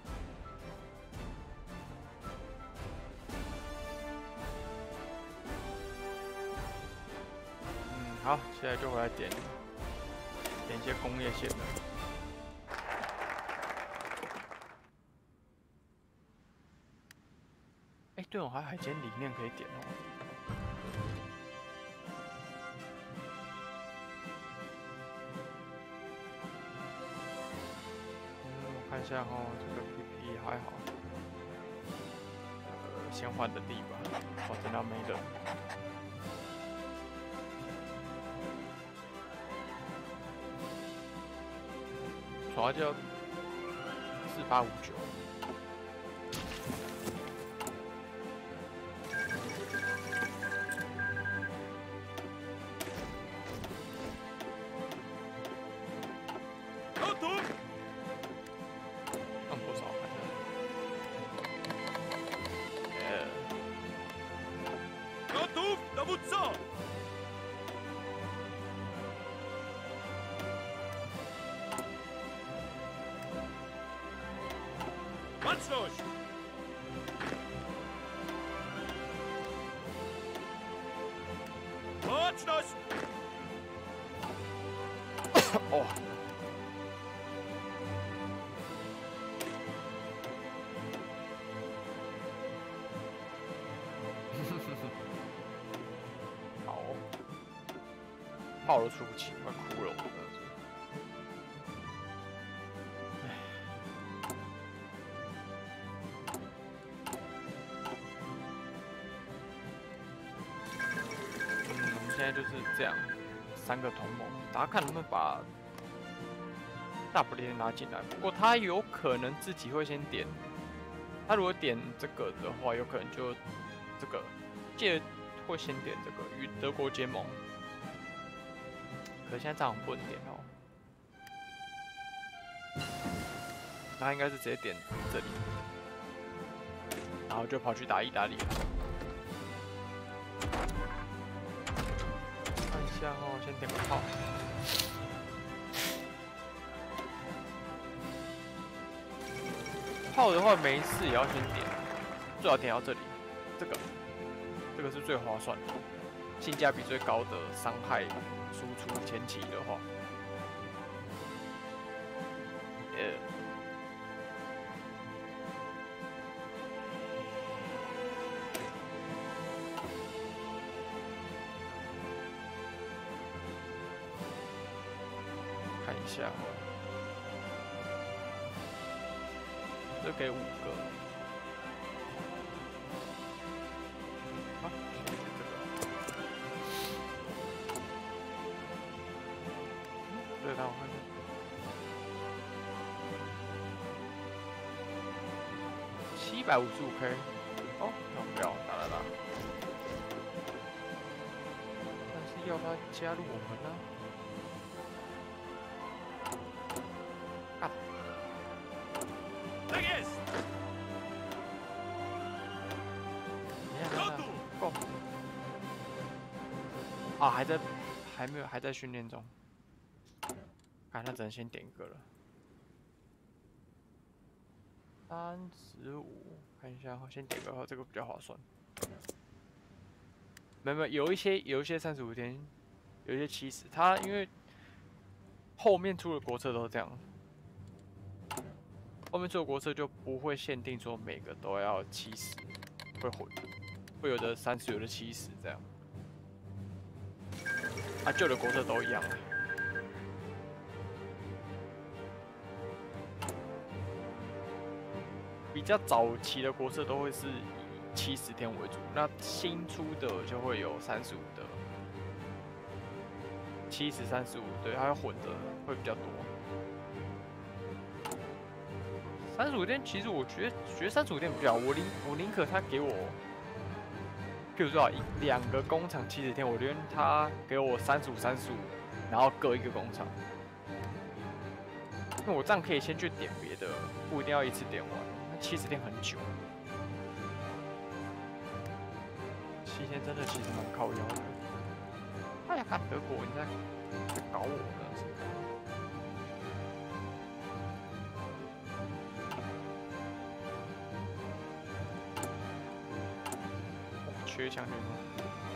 好，现在就回来点一些工业线的。哎，对哦，还有海鲜理念可以点哦。我看一下哦，这个 PP 还好。先换人力吧，否则那没人。耍叫4859。 Baczność! Baczność! 哦。好，炮都出不起，快哭了我。现在就是这样，3个同盟，大家看能不能把大不列拿进来。不过他有可能自己会先点，他如果点这个的话，有可能就这个，记得会先点这个与德国结盟。可现在这样不能点哦，他应该是直接点这里，然后就跑去打意大利了。然后先点个炮，炮的话没事也要先点，最好点到这里，这个是最划算的，性价比最高的伤害输出前期的话，看一下，这给5个。好，先选这个。对，让我看看。755K。哦，那我不要，打。但是要他加入我们呢？够啊，还在训练中。看，那只能先点一个了。35，看一下，先点个，这个比较划算。没，有一些35天，有一些70，它因为后面出的国策都是这样。后面出的国策就不会限定说每个都要70，会混，会有的30，有的70这样。啊，旧的国策都一样。比较早期的国策都会是以70天为主，那新出的就会有35的，70、35，对，它会混的会比较多。35天其实我觉得35天比较好，我宁可他给我，譬如说2个工厂70天，我宁愿他给我35，然后各一个工厂。 因为我这样可以先去点别的，不一定要一次点完。那70天很久，7天真的其实蛮靠腰的。哎呀，看德国，你在搞我呢？是缺枪决吗？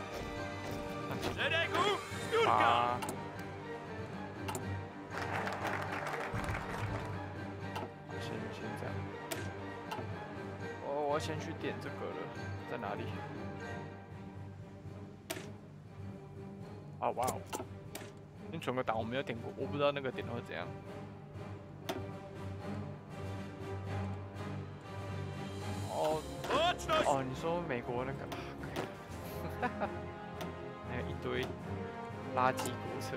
啊！先这样。我要先去点这个了，在哪里？啊哇哦！你存个档，我没有点过，我不知道那个点会怎样。哦，你说美国那个，那一堆垃圾国车。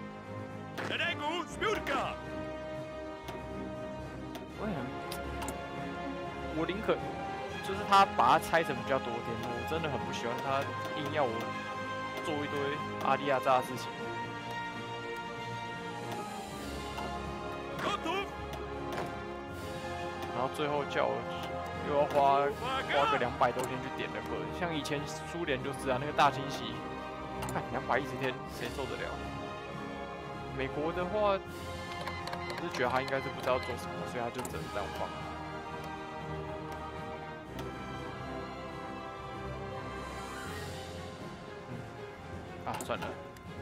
我宁可就是他把它拆成比较多天，我真的很不喜欢他硬要我做一堆阿里亚扎的事情。然后最后叫我又要花个200多天去点那个，像以前苏联就是啊，那个大清洗，看210天谁受得了？美国的话，我是觉得他应该是不知道做什么，所以他就只能这样放。啊，算了。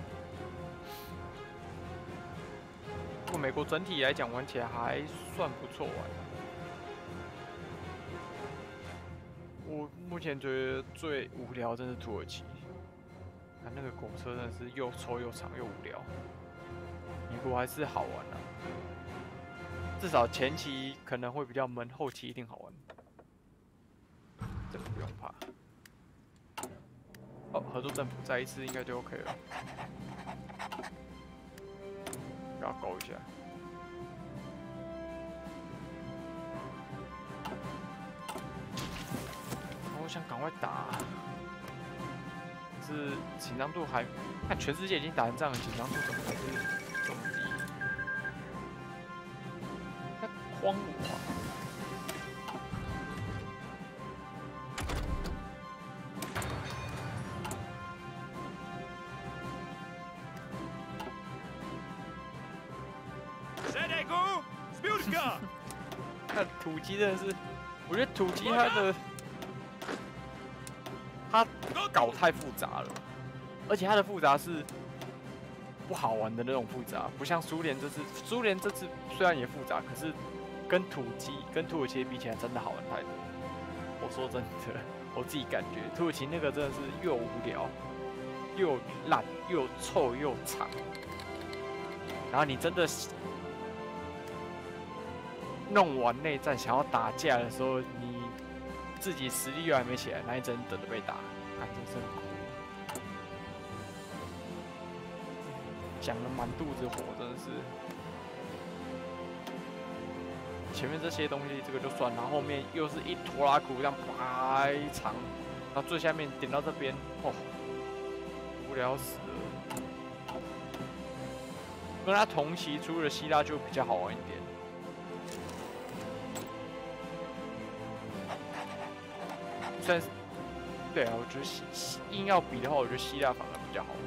不过美国整体来讲玩起来还算不错玩。我目前觉得最无聊真是土耳其，那个公车真的是又臭又长又无聊。美国还是好玩啊，至少前期可能会比较闷，后期一定好玩。这个不用怕。哦，合作政府再一次应该就 OK 了。要勾一下。我想赶快打，是紧张度还看全世界已经打成这样，紧张度怎么还是这么低？在诓我啊！看土鸡真的是，我觉得土鸡它搞太复杂了，而且它的复杂是不好玩的那种复杂，不像苏联这次虽然也复杂，可是跟土耳其比起来真的好玩太多。我说真的，我自己感觉土耳其那个真的是又无聊又烂又臭又长，然后你真的弄完内战想要打架的时候，你自己实力又还没起来，那一阵等着被打，看真是很苦。讲了满肚子火，真的是。前面这些东西这个就算，然后后面又是一拖拉苦这样排长，然后最下面点到这边，哦，无聊死了。跟他同期出的希腊就比较好玩一点。虽然对啊，我觉得硬要比的话，我觉得希腊反而比较好玩。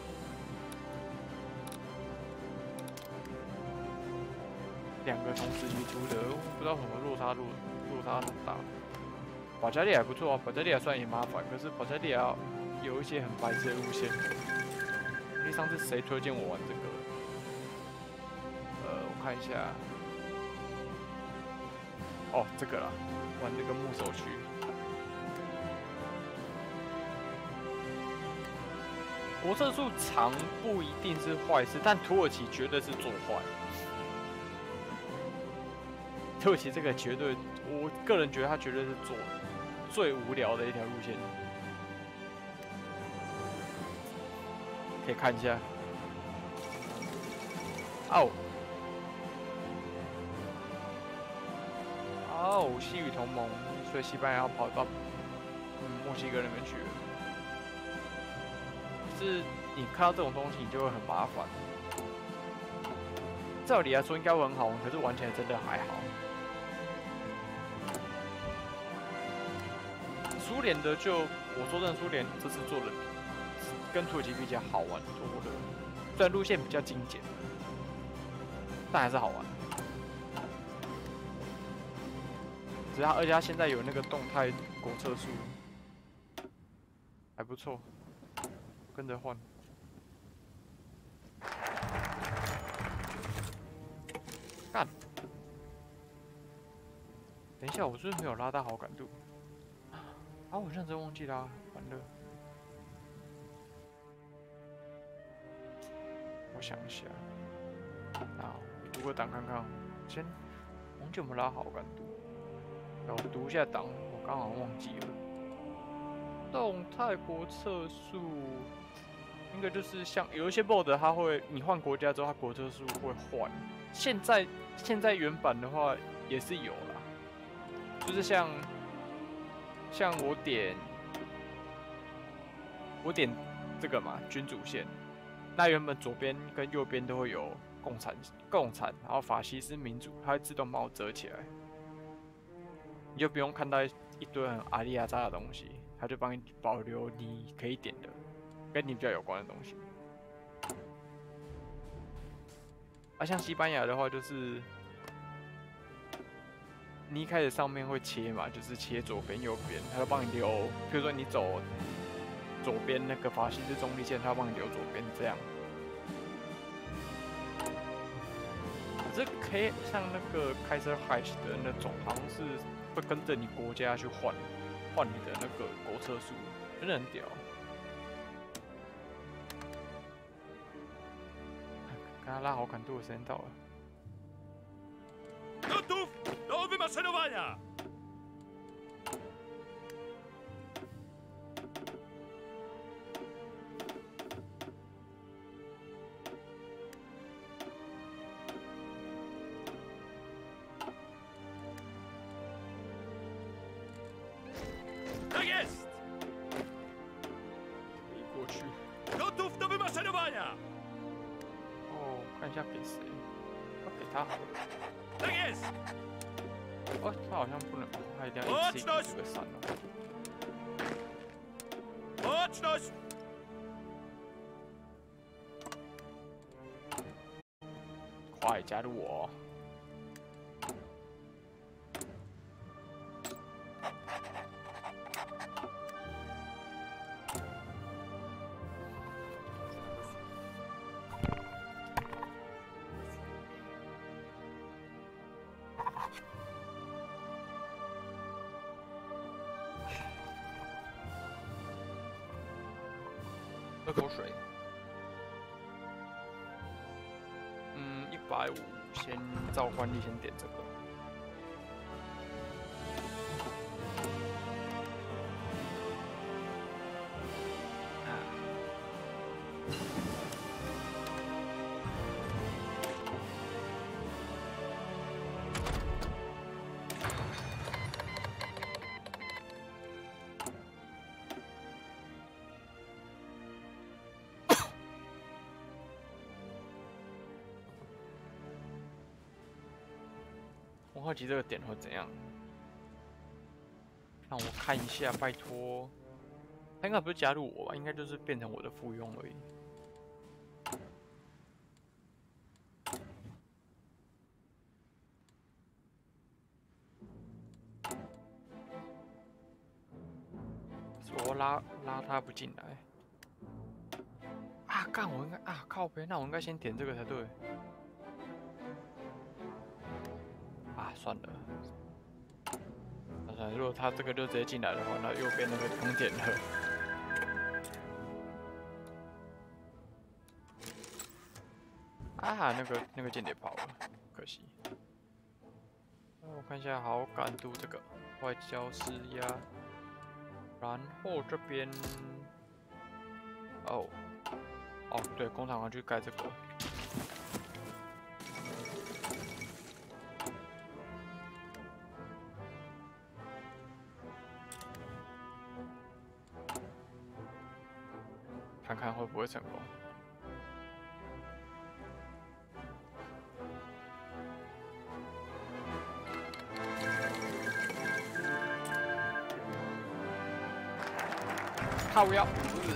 两个同时移出的，不知道什么落差很大。保加利亚还不错啊，保加利亚虽然也麻烦，可是保加利亚有一些很白痴的路线。因为上次谁推荐我玩这个？我看一下。哦，这个啦，玩这个木手区。国策术长不一定是坏事，但土耳其绝对是做坏。土耳其这个绝对，我个人觉得他绝对是做最无聊的一条路线。可以看一下。哦，西语同盟，所以西班牙要跑到墨西哥那边去了。是你看到这种东西，你就会很麻烦。 照理来说应该会很好玩，可是玩起来真的还好。苏联的就我说真的，苏联这次做的跟土耳其比起来好玩多了，虽然路线比较精简，但还是好玩。只是而且它现在有那个动态国测速，还不错，跟着换。干！等一下，我是不是没有拉到好感度？啊，我认真忘记啦，完了。我想一下，啊，读个档看看，先忘记我们拉好感度。然后读一下档，我刚好忘记了。动态国测速，应该就是像有一些 mod 它会，你换国家之后，它国测速会换。现在原版的话也是有啦，就是像我点这个嘛，君主线，那原本左边跟右边都会有共产，然后法西斯民主，它会自动帮我折起来，你就不用看到一堆很阿里亚扎的东西，它就帮你保留你可以点的跟你比较有关的东西。啊，像西班牙的话，就是你一开始上面会切嘛，就是切左边、右边，它会帮你留。比如说你走左边那个法西斯中立线，它会帮你留左边这样。可是像那个Kaiser Reich的那种，好像是会跟着你国家去换你的那个国测速，真的很屌。跟他拉好感度的时间到了。 Gotów do wymaszerowania! Tak jest! 可以过去。 Gotów do wymaszerowania! 哦，看一下给谁？要给他好了。 Tak jest! 哦，他好像不能，他一定要一次性这个3哦。 Baczność! 快加入我！喝口水。150，先照惯例先点这个。我好奇这个点会怎样？让我看一下，拜托。他应该不是加入我吧？应该就是变成我的附庸而已。是我拉他不进来。啊，干！我应该啊靠边，那我应该先点这个才对。啊，算了。如果他这个就直接进来的话，那右边那个不用点了。啊，那个间谍跑了，可惜。我看一下好感度这个外交施压，然后这边哦对，工厂要去盖这个。看看会不会成功。 靠腰。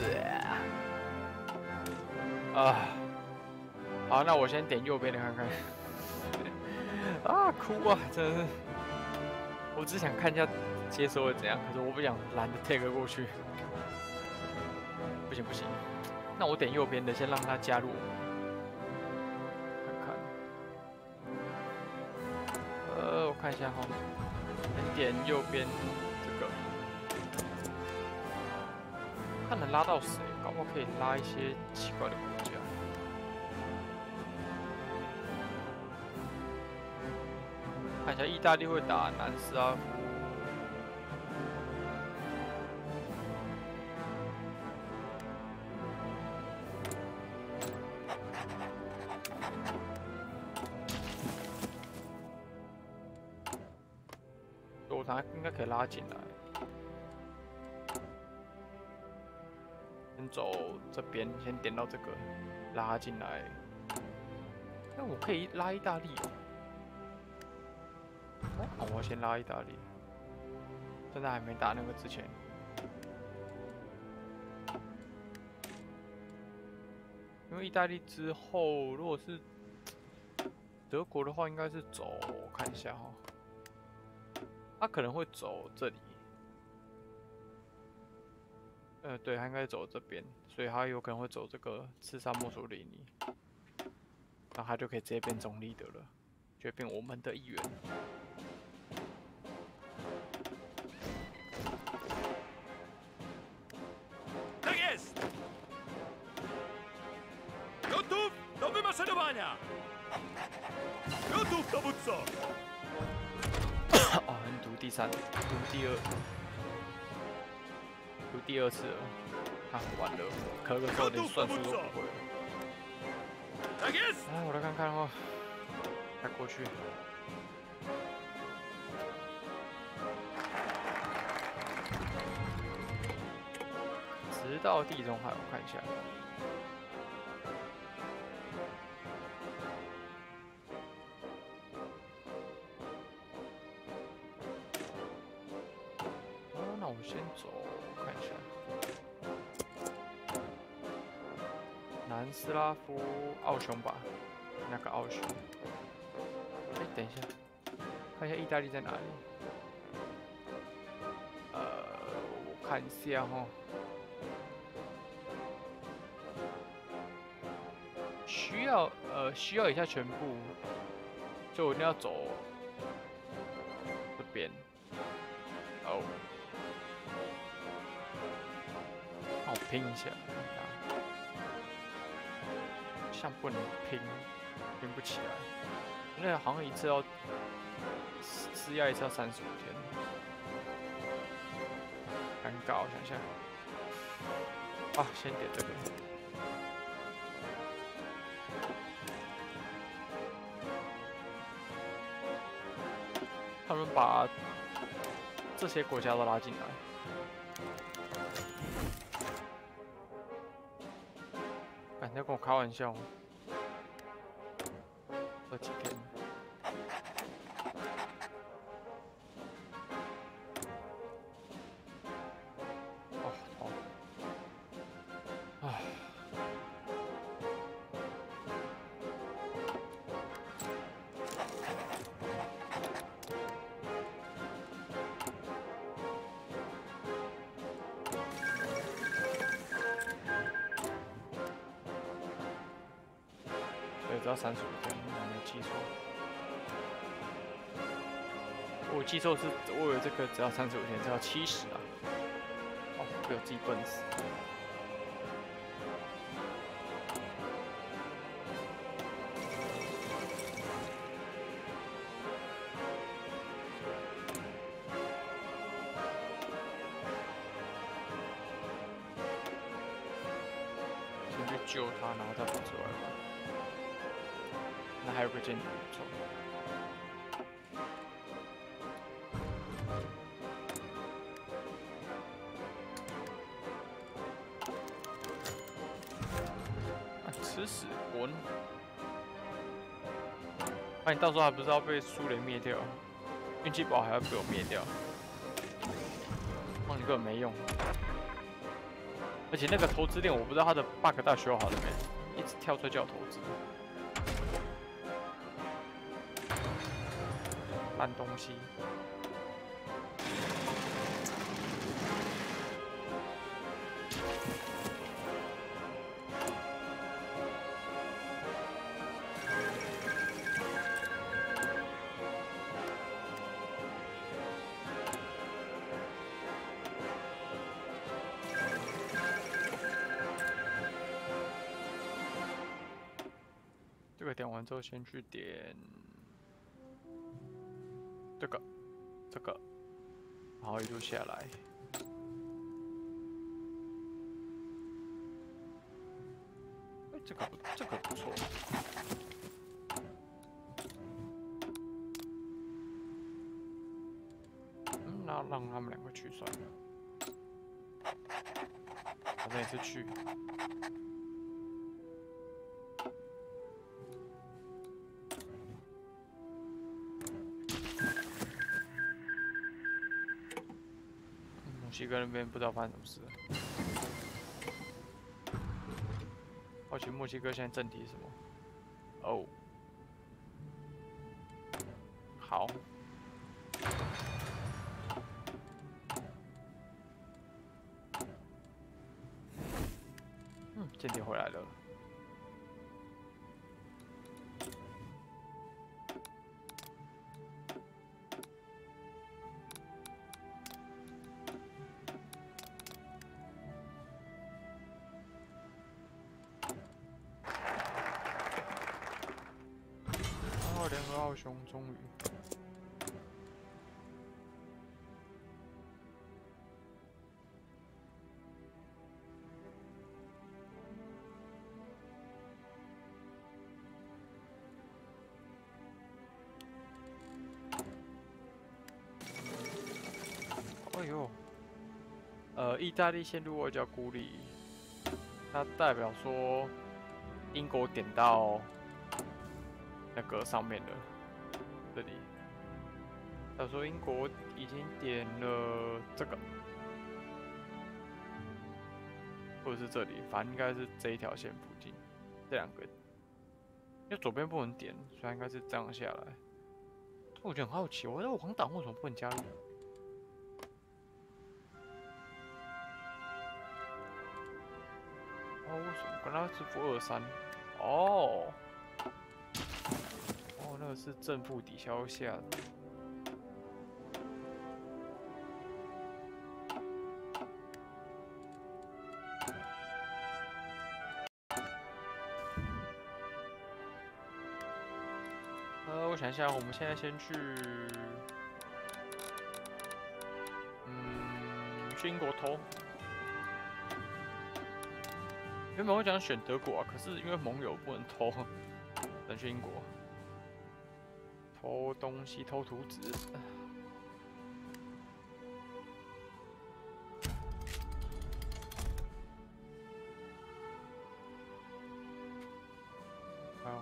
啊，好，那我先点右边的看看。啊，哭啊，真的是。我只想看一下接收会怎样，可是我不想懒得 take 过去。不行不行，那我点右边的，先让他加入我。看看。我看一下哈，先点右边这个，看能拉到谁，搞不好可以拉一些奇怪的国家。看一下，意大利会打南斯拉夫。他应该可以拉进来，先走这边，先点到这个，拉进来。那我可以拉意大利哦，我先拉意大利，现在还没打那个之前。因为意大利之后，如果是德国的话，应该是走，我看一下哈。他可能会走这里，对，他应该走这边，所以他有可能会走这个刺杀墨索里尼，然后他就可以直接变总理得了，就变我们的一员。 Gotów do wymaszerowania! Gotów, dowódco! 哦，你读第三，读第二次了，啊，完了，咳个嗽连算术都不会了。啊，我来看看哦，再过去。直到地中海，我看一下。我先走，看一下。南斯拉夫奥匈吧，那个奥匈。等一下，看一下意大利在哪里。我看一下哈。需要一下全部，所以我一定要走这边。哦。让我拼一下，像不能拼不起来。那好像一次要施压一次要35天，尴尬，我想想。啊，先点这个。他们把这些国家都拉进来。你在跟我开玩笑吗？这几天。哦，好。唉。对，只要35天，我没记错。我记错是，我以为这个只要35天，只要70啊。哦，被我自己笨死。先去救他，然后再跑出来吧。那还有个箭头不错。啊，吃屎滚！啊，你到时候还不是要被苏联灭掉？运气不好还要被我灭掉，那你根本没用。 而且那个投资链我不知道它的 bug 到底修好了没，一直跳出来叫我投资。烂东西。这个点完之后，先去点这个，然后一路下来。哎，这个不错。那让他们两个去算了，反正也是去。墨西哥那边不知道发生什么事。好奇墨西哥现在政体是什么？哦，好。间谍回来了。联合奥雄终于。哎呦，意大利陷入外交孤立，那代表说英国点到那个上面了，这里，他说英国已经点了这个，或者是这里，反正应该是这一条线附近，这两个，因为左边不能点，所以应该是这样下来。我觉得很好奇，我说王党为什么不能加入？哦，为什么？跟他是负23。哦，那个是正负抵消下的。我想一下，我们现在先去，去英国偷。原本我想选德国啊，可是因为盟友不能偷，只能去英国。偷东西，偷图纸。好。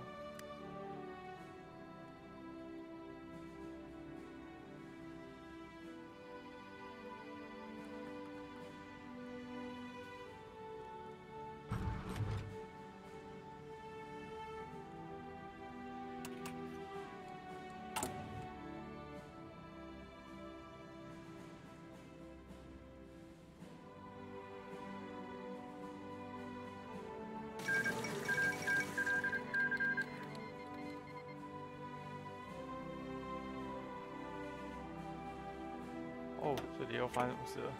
哦，这里又发生什么事了？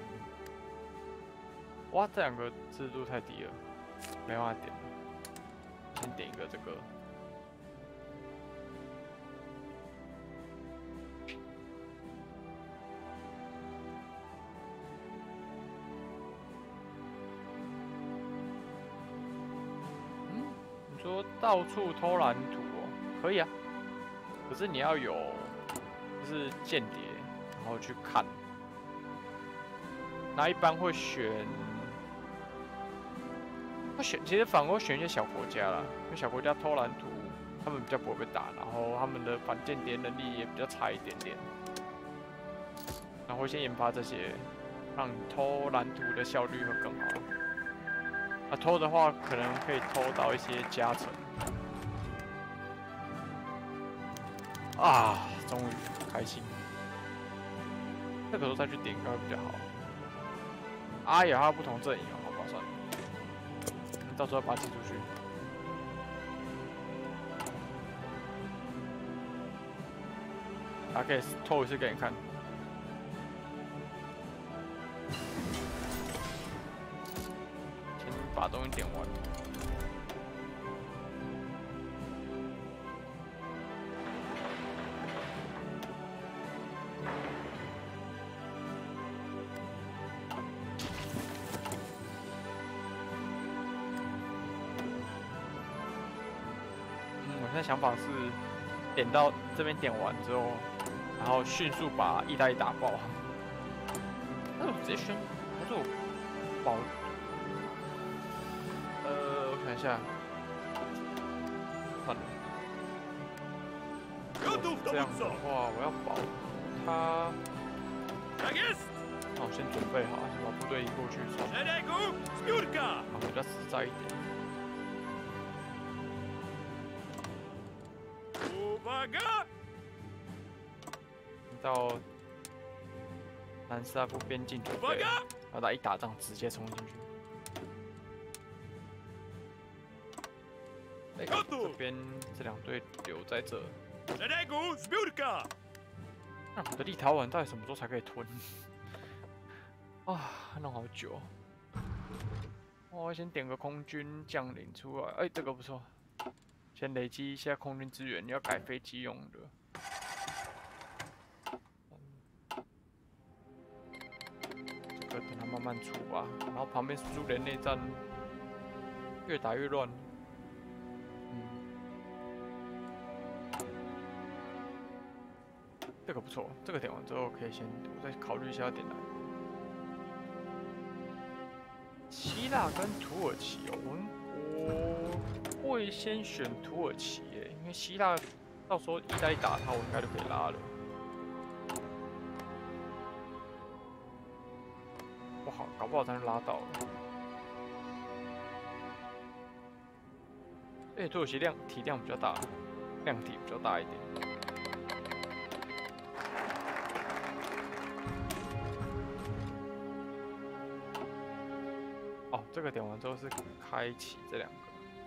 哇，这两个制度太低了，没办法点了。先点一个这个。你说到处偷蓝图哦，可以啊。可是你要有，就是间谍。然后去看，那一般会选，其实反而会选一些小国家啦，因为小国家偷蓝图，他们比较不会被打，然后他们的反间谍能力也比较差一点点，然后先研发这些，让你偷蓝图的效率会更好。 啊，偷的话可能可以偷到一些加成。啊，终于开心。这个时候再去点应该会比较好。啊，有它不同阵营哦，好吧，算了，到时候把它踢出去。可以偷一次给你看。先把东西点完。我现在想法是点到这边点完之后。然后迅速把意大利打爆。那我直接宣，还是我保？我想一下，算了。这样的话，我要保他。那我先准备好，先把部队移过去。好，比较实在一点。到南斯拉夫边境准备，然后他一打仗直接冲进去。这边这两队留在这。那我的立陶宛到底什么时候才可以吞？啊，弄好久。我先点个空军将领出来，哎，这个不错。先累积一下空军资源，要改飞机用的。等它慢慢出吧，然后旁边苏联内战越打越乱。这个不错，这个点完之后可以先，我再考虑一下要点哪。希腊跟土耳其哦，我会先选土耳其耶，因为希腊到时候意大利打他，我应该就可以拉了。不好，搞不好咱就拉到了。土耳其体量比较大，量体比较大一点。哦，这个点完之后是开启这两个。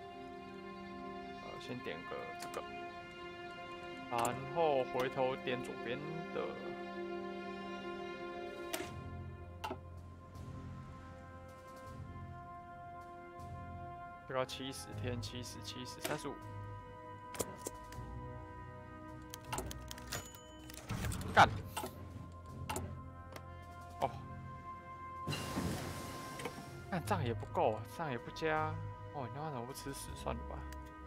先点个这个，然后回头点左边的。这个70天，70，35。干！哦，干仗也不够，仗也不加。哦，你他妈怎么不吃屎？算了吧。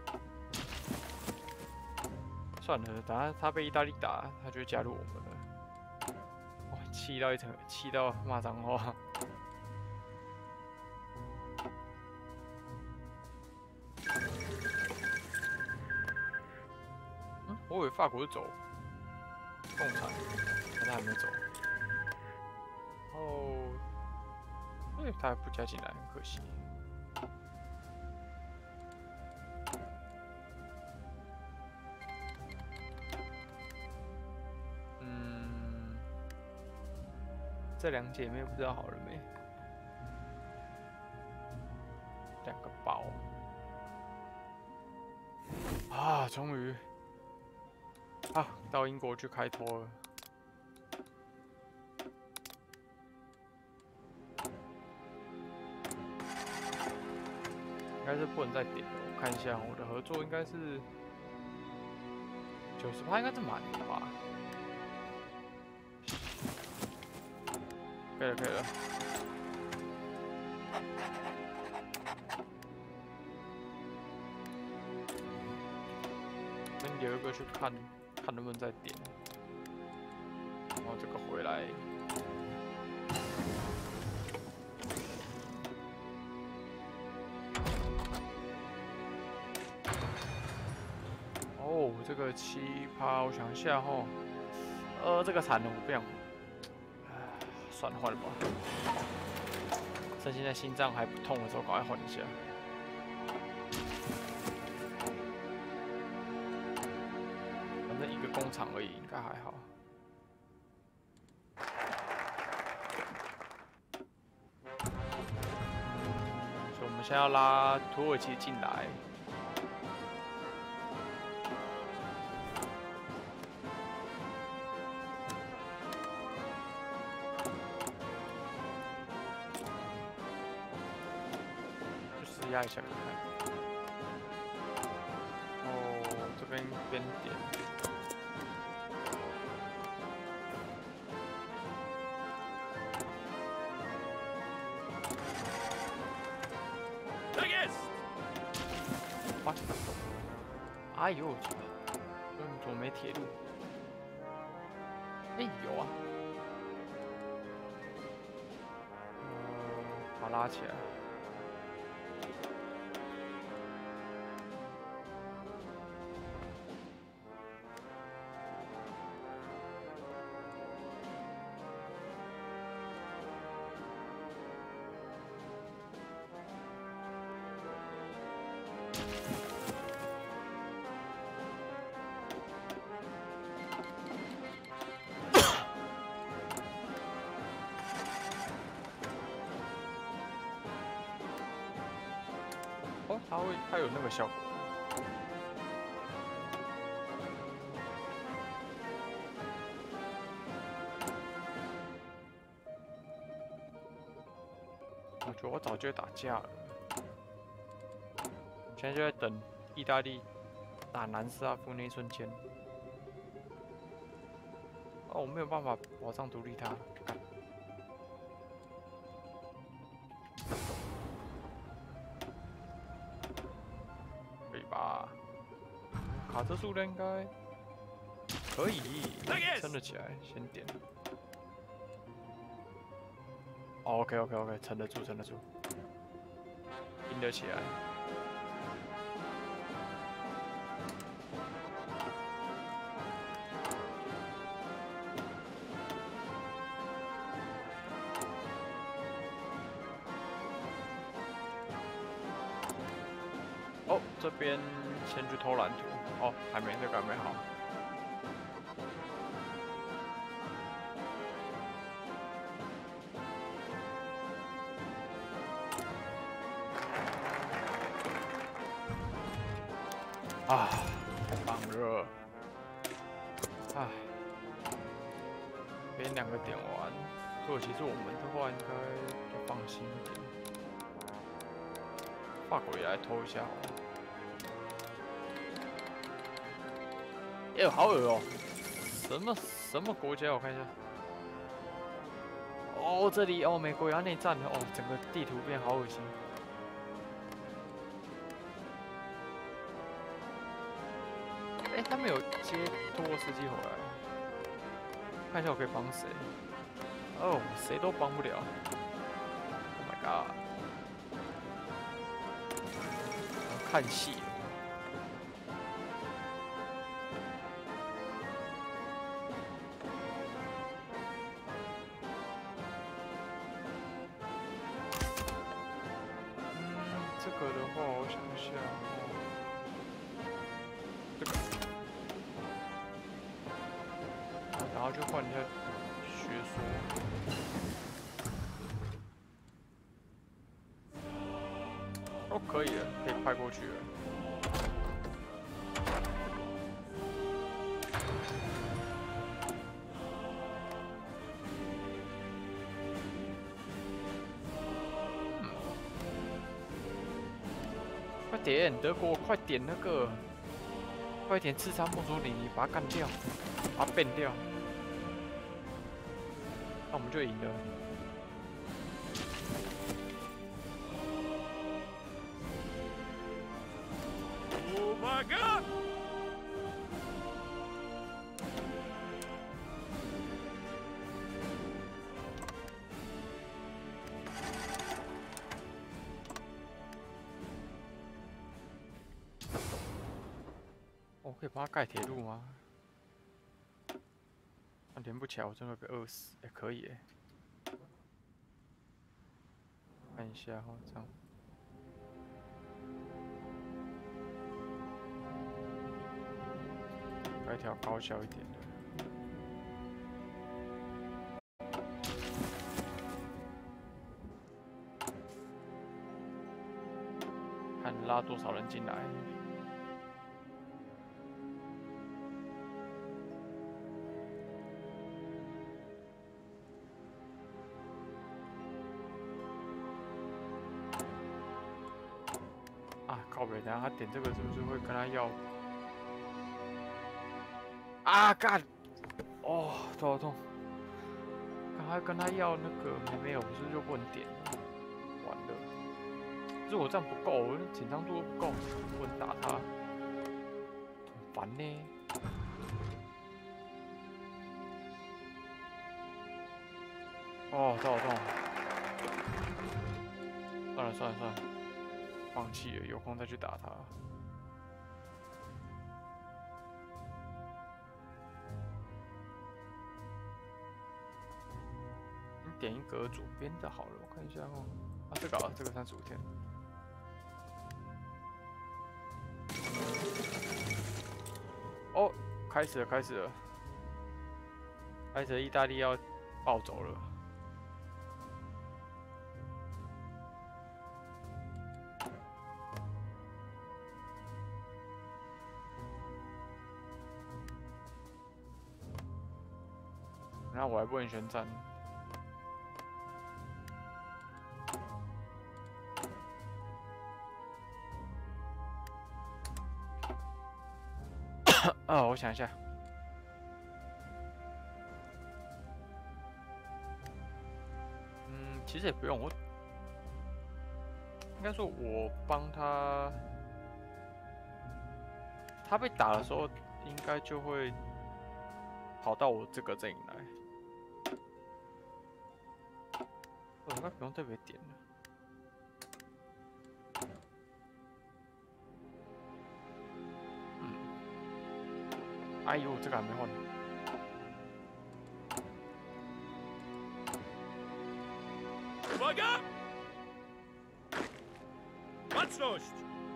算了，等下他被意大利打，他就会加入我们了。哇，气到骂脏话。我以为法国是走共产，但他还没走。哦，他还不加进来，很可惜。这两姐妹不知道好了没？两个宝啊，终于啊，到英国去开拓了。应该是不能再点了，我看一下我的合作应该是90%，应该是满的吧？可以了，可以了。先留一个去看能不能再点，然后这个回来。哦，这个7%，我想一下吼，这个惨了，我不想。算了，换了吧。 趁现在心脏还不痛的时候，赶快换一下。反正一个工厂而已，应该还好。所以我们现在要拉土耳其进来。 压一下看看。哦，这边边点。哇！哎呦，怎么没铁路？哎，有啊。把它拉起来。 哦，它有那个效果。我觉得我早就打架了，现在就在等意大利打南斯拉夫那一瞬间。哦，我没有办法保障独立它。干 可以吧？卡车数量应该可以，撑得起来。先点。哦 ，OK， 撑得住，撑得住，赢得起来。哦，这边先去偷蓝图。哦，还没，这个还没好。啊，太棒了！唉，边两个点完，土耳其是我们的话，应该就放心一点。法国也来偷一下好了。 哎呦，好恶哦、什么国家？我看一下。哦，这里哦，美国也要内战了哦，整个地图变好恶心。哎，他们有接托洛斯基回来，看一下我可以帮谁。哦，谁都帮不了。Oh my god！ 看戏。 这个的话，我想一下，这个，然后就换一下学说。哦，可以了，可以派过去了。快点，德国，快点那个，快点刺杀墨索里尼，把他干掉，把他变掉，那我们就赢了。 Oh my god! 我可以帮他盖铁路吗？那连不起来，我真的会被饿死。哎，可以哎。看一看一下哈，这样。来调高效一点的。看拉多少人进来。啊，靠北！等下他点这个是不是会跟他要？啊，干！哦，头好痛！刚才跟他要那个没有，不是就不能点了？完了！可是我这样不够，我紧张度不够，不能打他，很烦呢。哦，头好痛！算了，放弃了，有空再去打他。你点一格左边的好了，我看一下哦。啊，这个啊，这个35天。哦，开始了，意大利要暴走了。然后我还不能宣战。啊，我想一下。其实也不用，应该说我帮他，他被打的时候，应该就会跑到我这个阵营来。我应该不用特别点了。哎呦，这个还没换。 Uwaga! Baczność!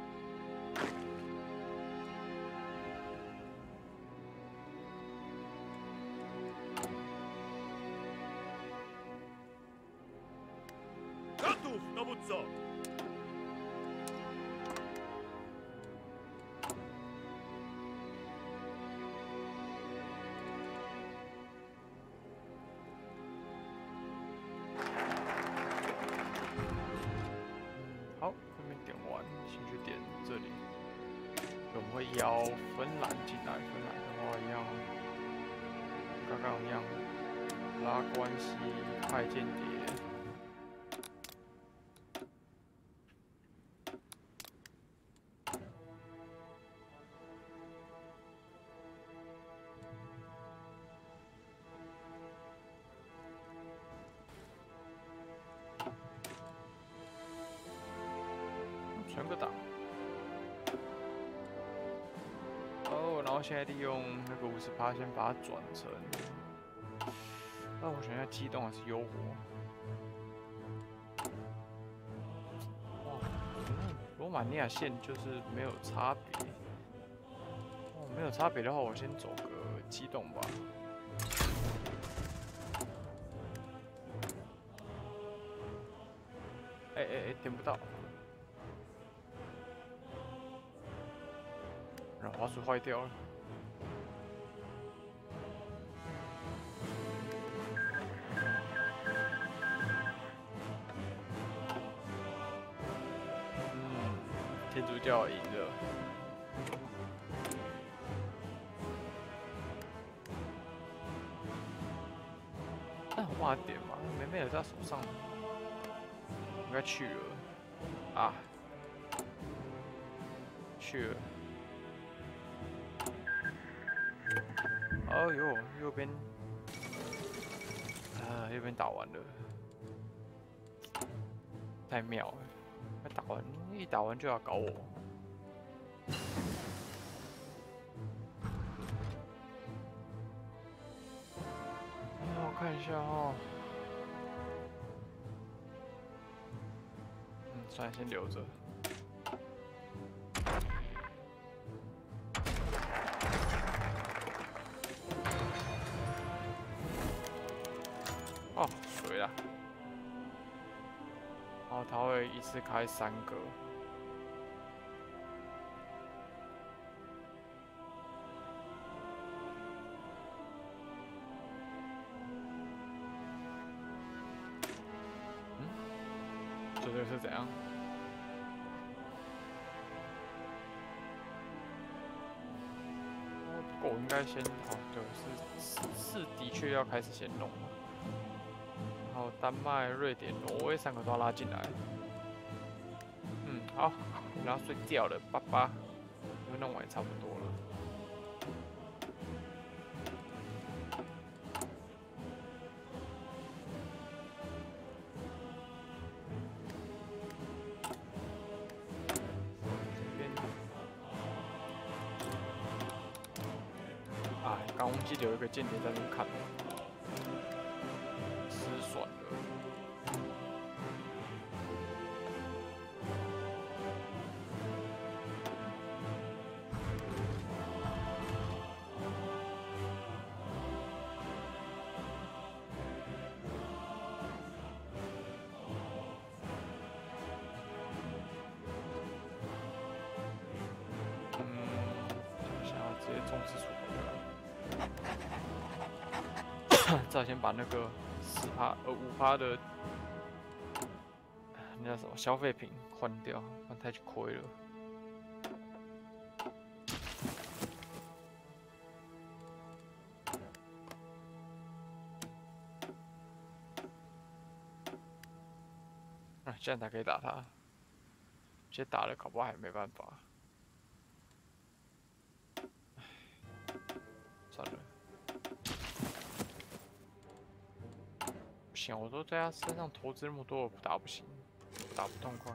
Gotów, dowódco! 这里我们会邀芬兰进来，芬兰的话一样，刚刚一样拉关系派间谍。全个打。哦，然后现在利用那个50%先把它转成。那我想一下，机动还是幽活？哇，罗马尼亚线就是没有差别。哦，没有差别的话，我先走个机动吧。点不到。然后滑鼠坏掉了。天主教赢了。但我忘了点嘛，梅梅尔在手上，应该去了啊，去了。哦呦，右边，右边打完了，太妙了！一打完就要搞我。我看一下哦。 算了，先留着。哦，水啦。然后它会一次开3个。这个是怎样？不过我应该先好，就是的确要开始先弄了。然后丹麦、瑞典、挪威3个都要拉进来。好，我要睡觉了，爸爸。因为弄完也差不多了。刚忘记留一个间谍在那边看，失算了。想要直接重视出口了。再先把那个5%的那叫什么消费品换掉，不然太亏了。现在才可以打他，直接打了搞不好还没办法。算了。不行，我都在他身上投资那么多，我打不行，打不痛快。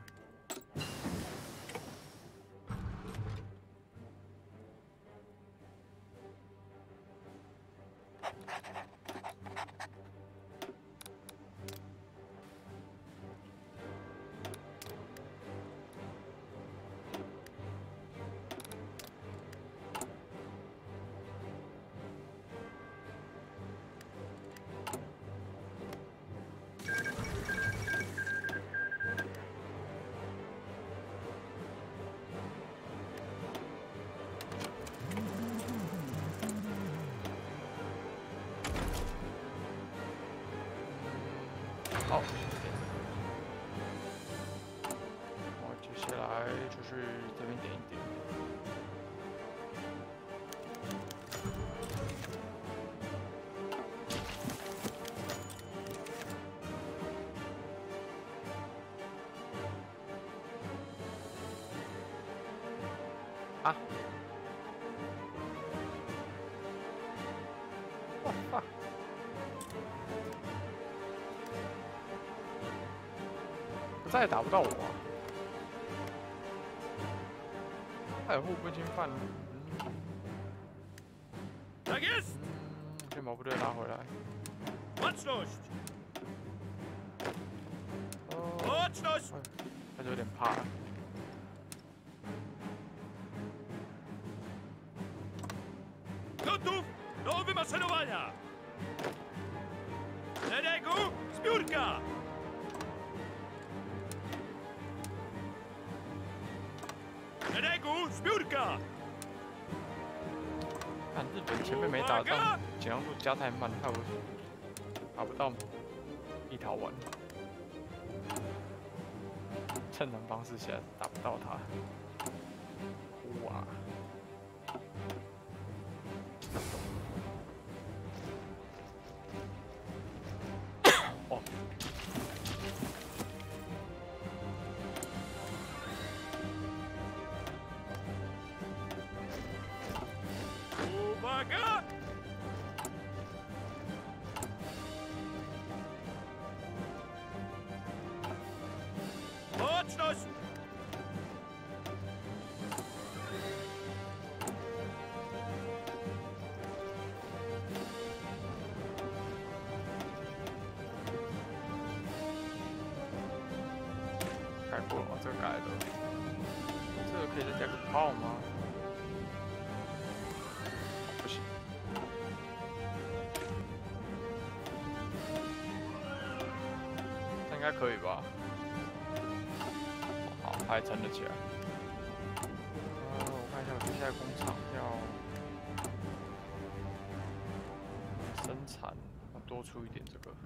好，然后接下来就是这边点一点。啊！哇！再也打不到我啊！他有互不侵犯。先把部队拉回来。他就有点怕了。 Gotów do wymaszerowania! Szeregu, zbiórka! 看日本前面没打仗，减量度加太慢，害我打不到立陶宛。正常方式下打不到他，哇！哦。 Uwaga! Baczność! 个改了，这个可以再加个炮吗？不行。这应该可以吧？好，它还撑得起来。我看一下我接下来工厂要生产，要多出一点这个。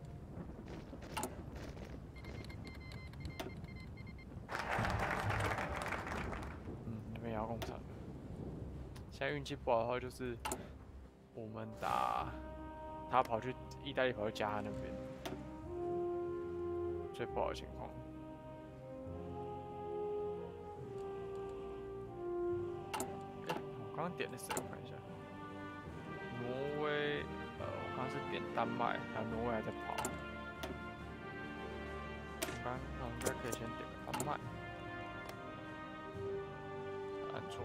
那边也要工厂。现在运气不好的话，就是我们打他跑去意大利，跑去加他那边，最不好的情况。我刚刚点的谁？我看一下。挪威，我刚刚是点丹麦，还有挪威还在跑。那我应该可以先点个丹麦。按错。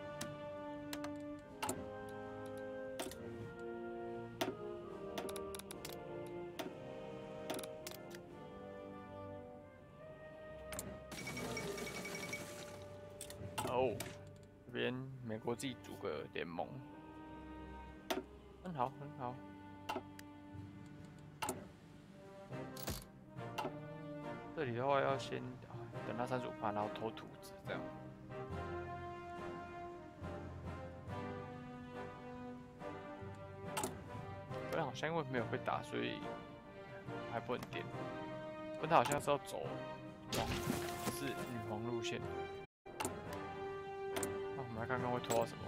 哦，这边美国自己组个联盟，很好，很好。这里的话要先等它35%，然后投土子这样。本来好像因为没有被打，所以还不能点。但它好像是要走是女皇路线。那我们来看看会拖到什么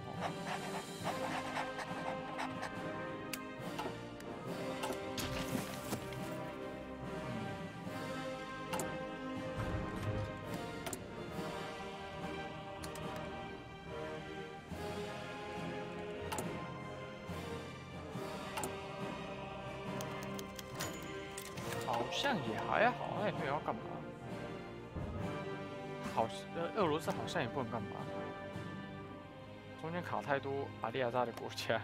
好像也还好，他也没有要干嘛。俄罗斯好像也不能干嘛。中间卡太多阿利亚扎的国家。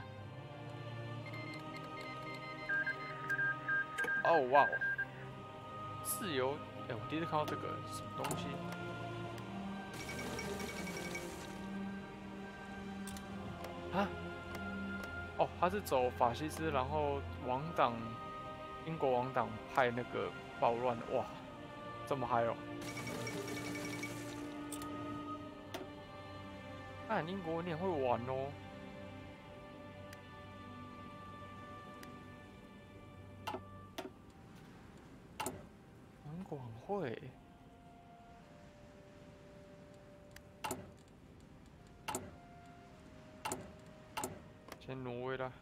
哦哇哦，自由！我第一次看到这个什么东西。啊？哦，他是走法西斯，然后王党，英国王党派那个暴乱，哇，这么嗨哦！看英国你也会玩哦。英国很会。先挪威啦。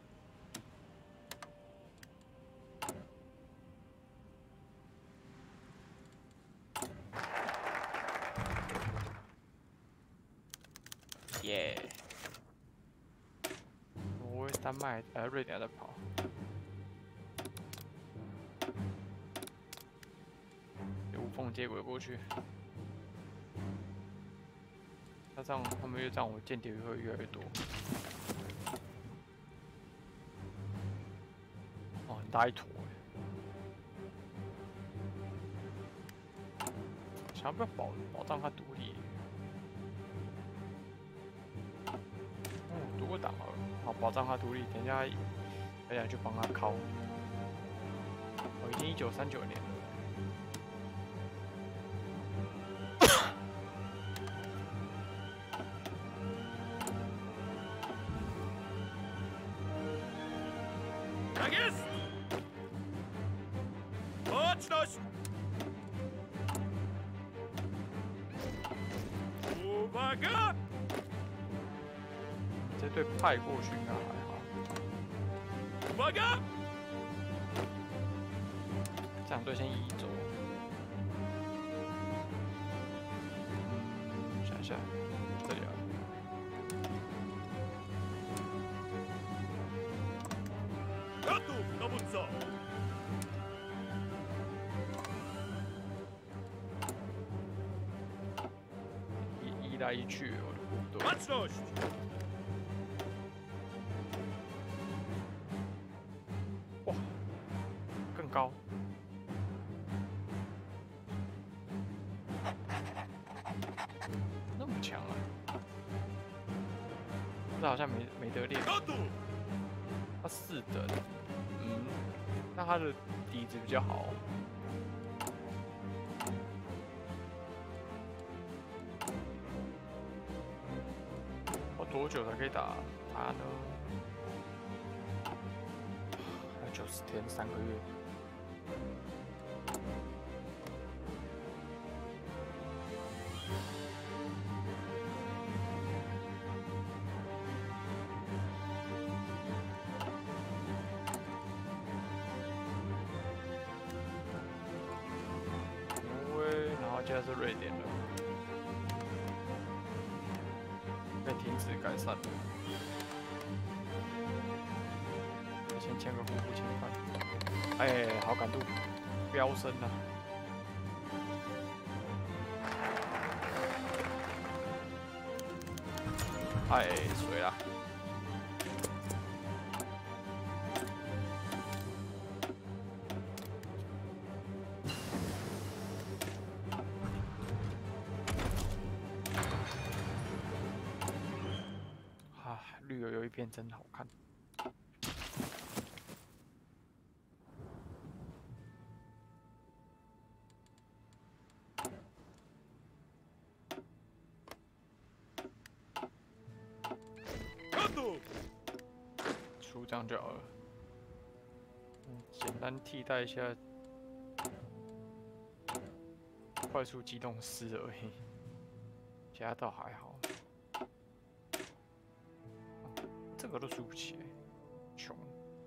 耶！挪威、丹麦、瑞典在跑。无缝接轨过去。那这样他们越这样，我间谍会越来越多。哦，很大一坨哎！想要不要保障它独立？哦，读个档好了，好保障它独立。等一下去帮它敲。我已经1939年了。 Tak jest! Baczność! Uwaga! 这队派过去应该还好。 Uwaga! 这两队先移走。想一下，这里啊。 Gotów, dowódco! 移来移去，我的部队。 Baczność! 哇，更高。 这好像没得练。 カット它4等，那它的底子比较好。要多久才可以打它呢？还有90天，3个月。挪威，然后接着是瑞典了，被停止改善了。先签个互不侵犯。哎，好感度飙升了。哎，水啦。啊，绿油油一片真好看。 カット出这样就好了。简单替代一下快速机动师而已，其他倒还好。这个都输不起、穷。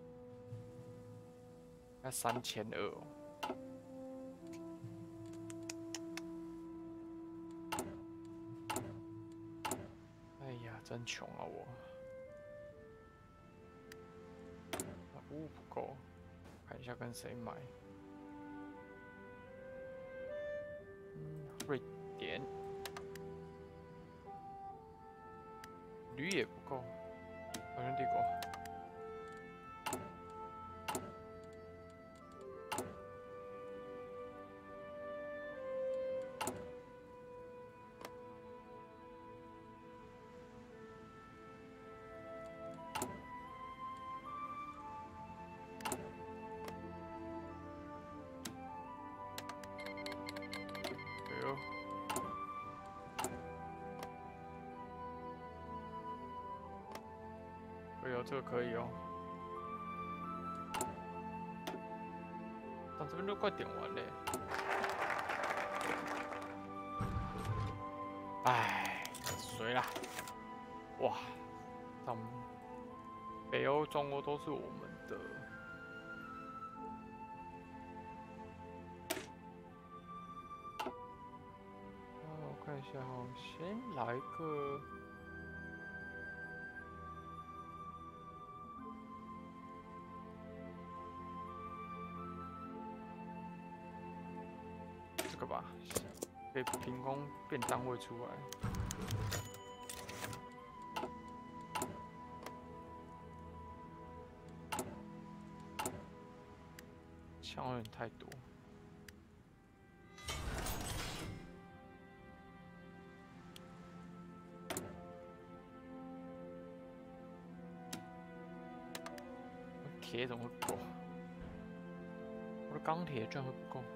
要3200哦。哎呀，真穷啊我！物不够，看一下跟谁买。瑞典，铝也不够，好像帝国。可以哦，这个可以哦。但这边都快点完嘞。唉，谁啦？哇，咱们北欧、中欧都是我们的。我看一下哦，先来个。这个吧，可以凭空变单位出来。枪有点太多。铁怎么会不够？我的钢铁居然会不够。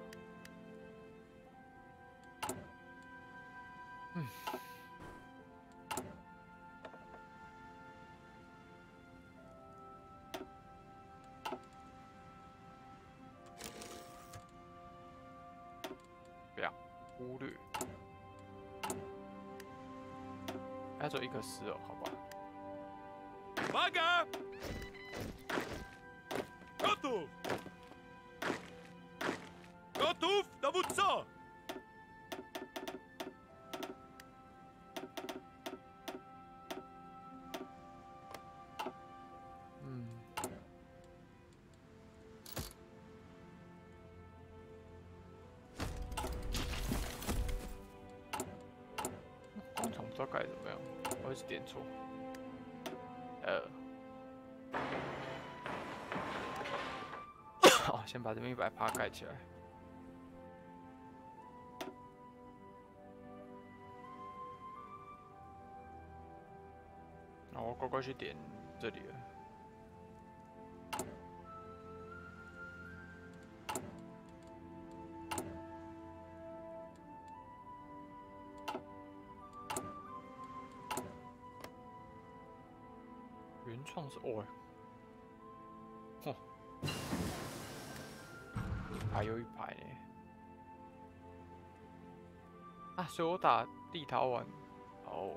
不要忽略。还只有1个10哦，好吧。 バカカットカットオフダブッツァ工厂不知道盖怎么样，我一直点错。好，先把这边100趴盖起来。 然后乖乖去点这里了。原创是哦，哼，一排又一排呢。啊，所以我打立陶宛，哦。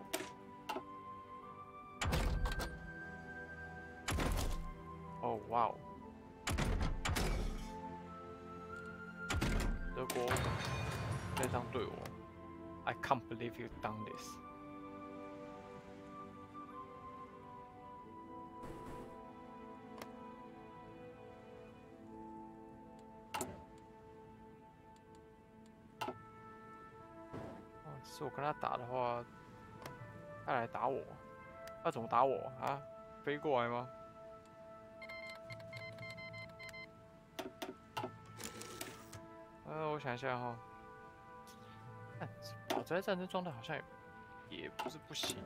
哦，哇哦！德国这样对我 ，I can't believe you done this。是我跟他打的话，他来打我，他怎么打我啊？飞过来吗？ 我想一下哈，但保持在战争状态好像也不是不行。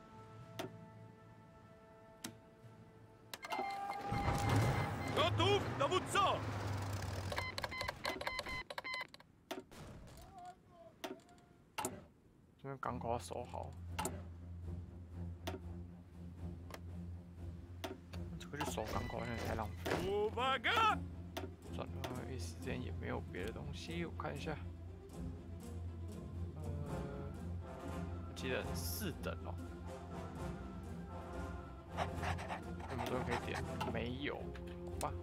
Готов наводца! 这边港口要守好，这个去守港口有点太浪费。 Uwaga! 算了，一时间也没有别的东西，我看一下。我记得4等哦。什么时候可以点？没有，好吧。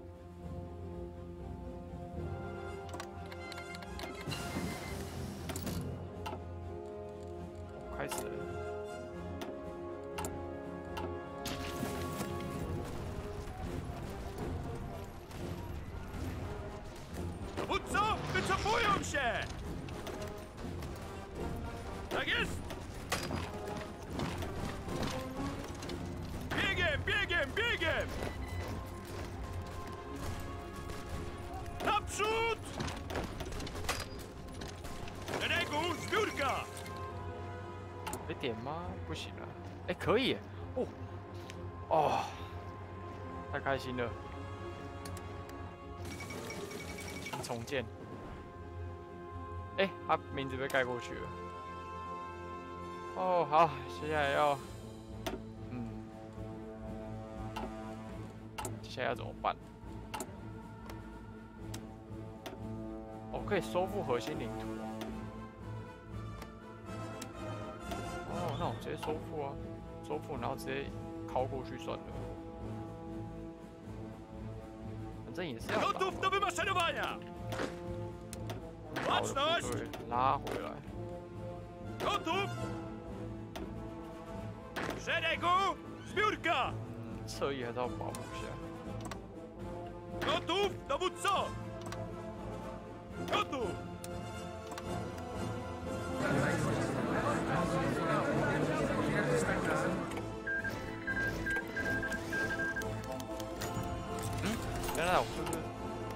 开始了。 Dowódco, wycofują się! Tak jest! Biegiem, biegiem, biegiem! Naprzód! Szeregu, zbiórka! 可以点吗？不行了。哎，可以耶！哦，哦，太开心了！重建。哎，他名字被盖过去了。哦，好，接下来要，接下来要怎么办？哦，可以收复核心领土。哦，那我直接收复啊，收复，然后直接靠过去算了。反正也是要打。 Gotów do wymaszerowania! 把我的部 Baczność! 队拉回来。 Gotów! Szeregu, zbiórka! 侧翼还是要保护一下。 Gotów, dowódco! Gotów! 응? 原来我是不是？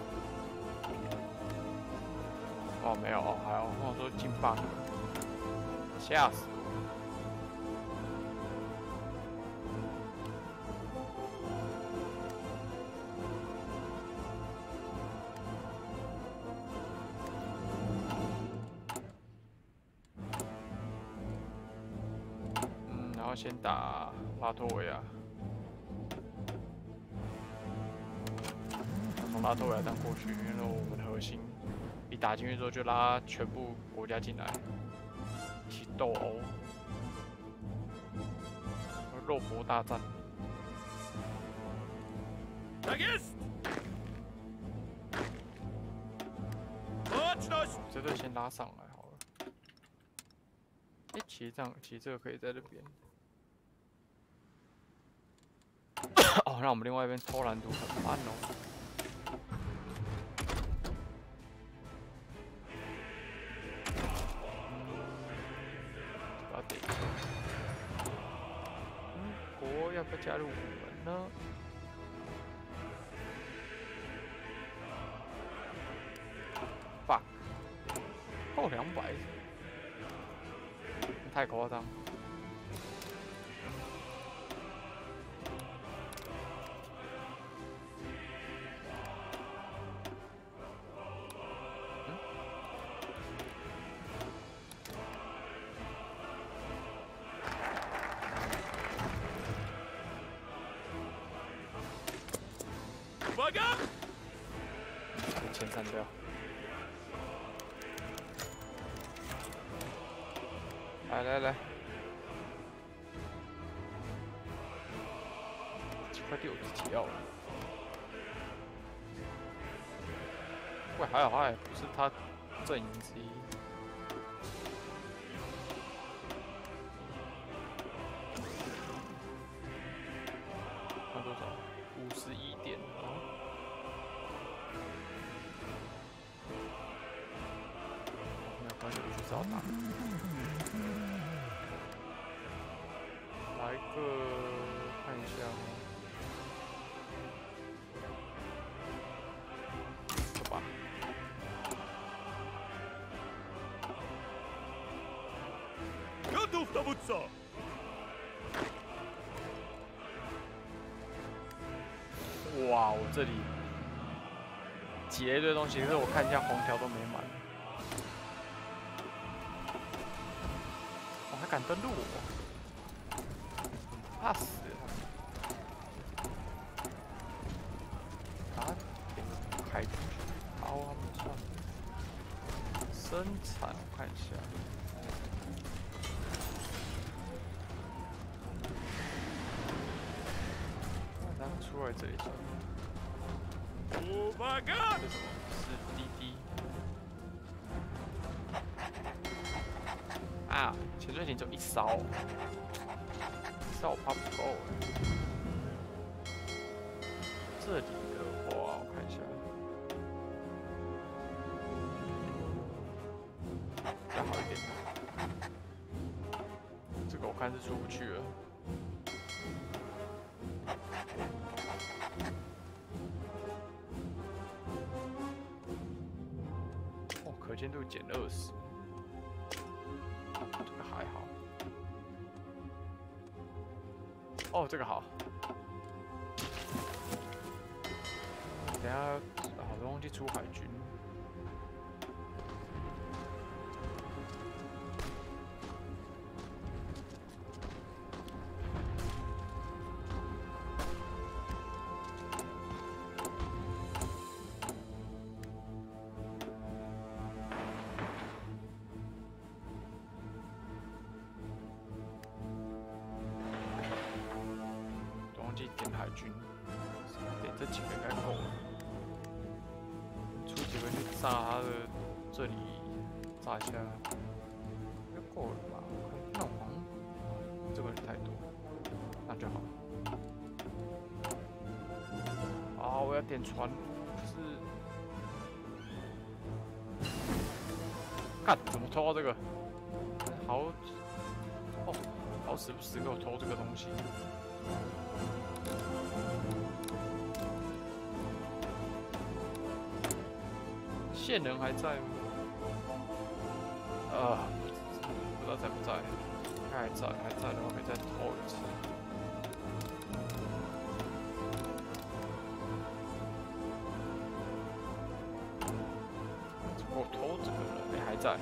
哦，没有哦，还有跟我说进 bug， 吓死我！然后先打拉脱维亚，从拉脱维亚站过去，因为我们的核心一打进去之后就拉全部国家进来，一起斗殴，肉搏大战。 Tak jest! Baczność! 这队先拉上来好了。哎，其实这个可以在这边。哦，让我们另外一边偷懒度很慢哦。把它点。英国要不要加入我们呢？ fuck， 扣200，太夸张。 钱删掉。来来来，这块地我自己要了。喂，还好他也不是他阵营之一。看多少？51点。没有关系，我去找他。来个看一下哦。这吧。 Готов, Табутса! 哇，我这里挤了一堆东西，可是我看一下黄条都没满。我还敢登陆我，怕死！啊，海军好，他们算生产，我看一下。他们出来这里算。 Увага! 这什么？是滴滴啊！潜水艇就一艘，一艘我怕不够。这里的话，我看一下，再好一点。这个我看是出不去了。 可见度减20，这个还好。哦，这个好。等下好多东西出海军。点海军，点这几个应该够了。出几个去炸他的这里，炸一下，应该够了吧？那我好像这个人太多，那就好。啊，我要点船，就是看怎么偷到这个，好哦，好死不死给我偷这个东西。 线人还在吗？不知道在不在。还在，还在的话可以再偷一次。我偷这个人，还在。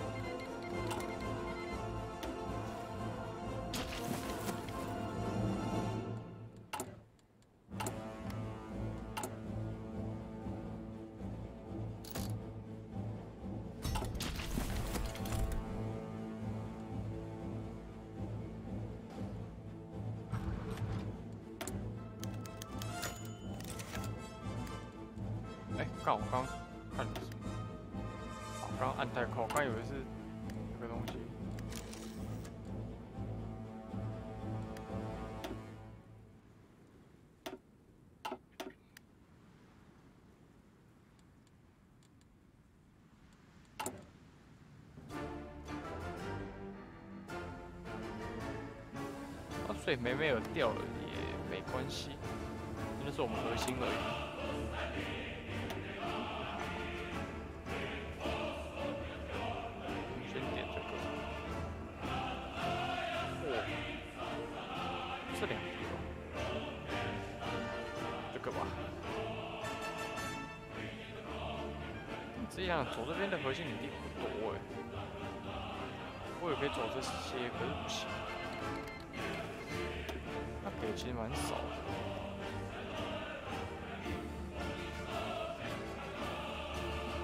看我刚看的什么？我刚按太快，我刚以为是那个东西。啊，所以梅梅尔掉了也没关系，那是我们核心而已。 这两个，这个吧。这样走这边的核心领地不多哎，我也可以走这些，可是不行。他给其实蛮少的。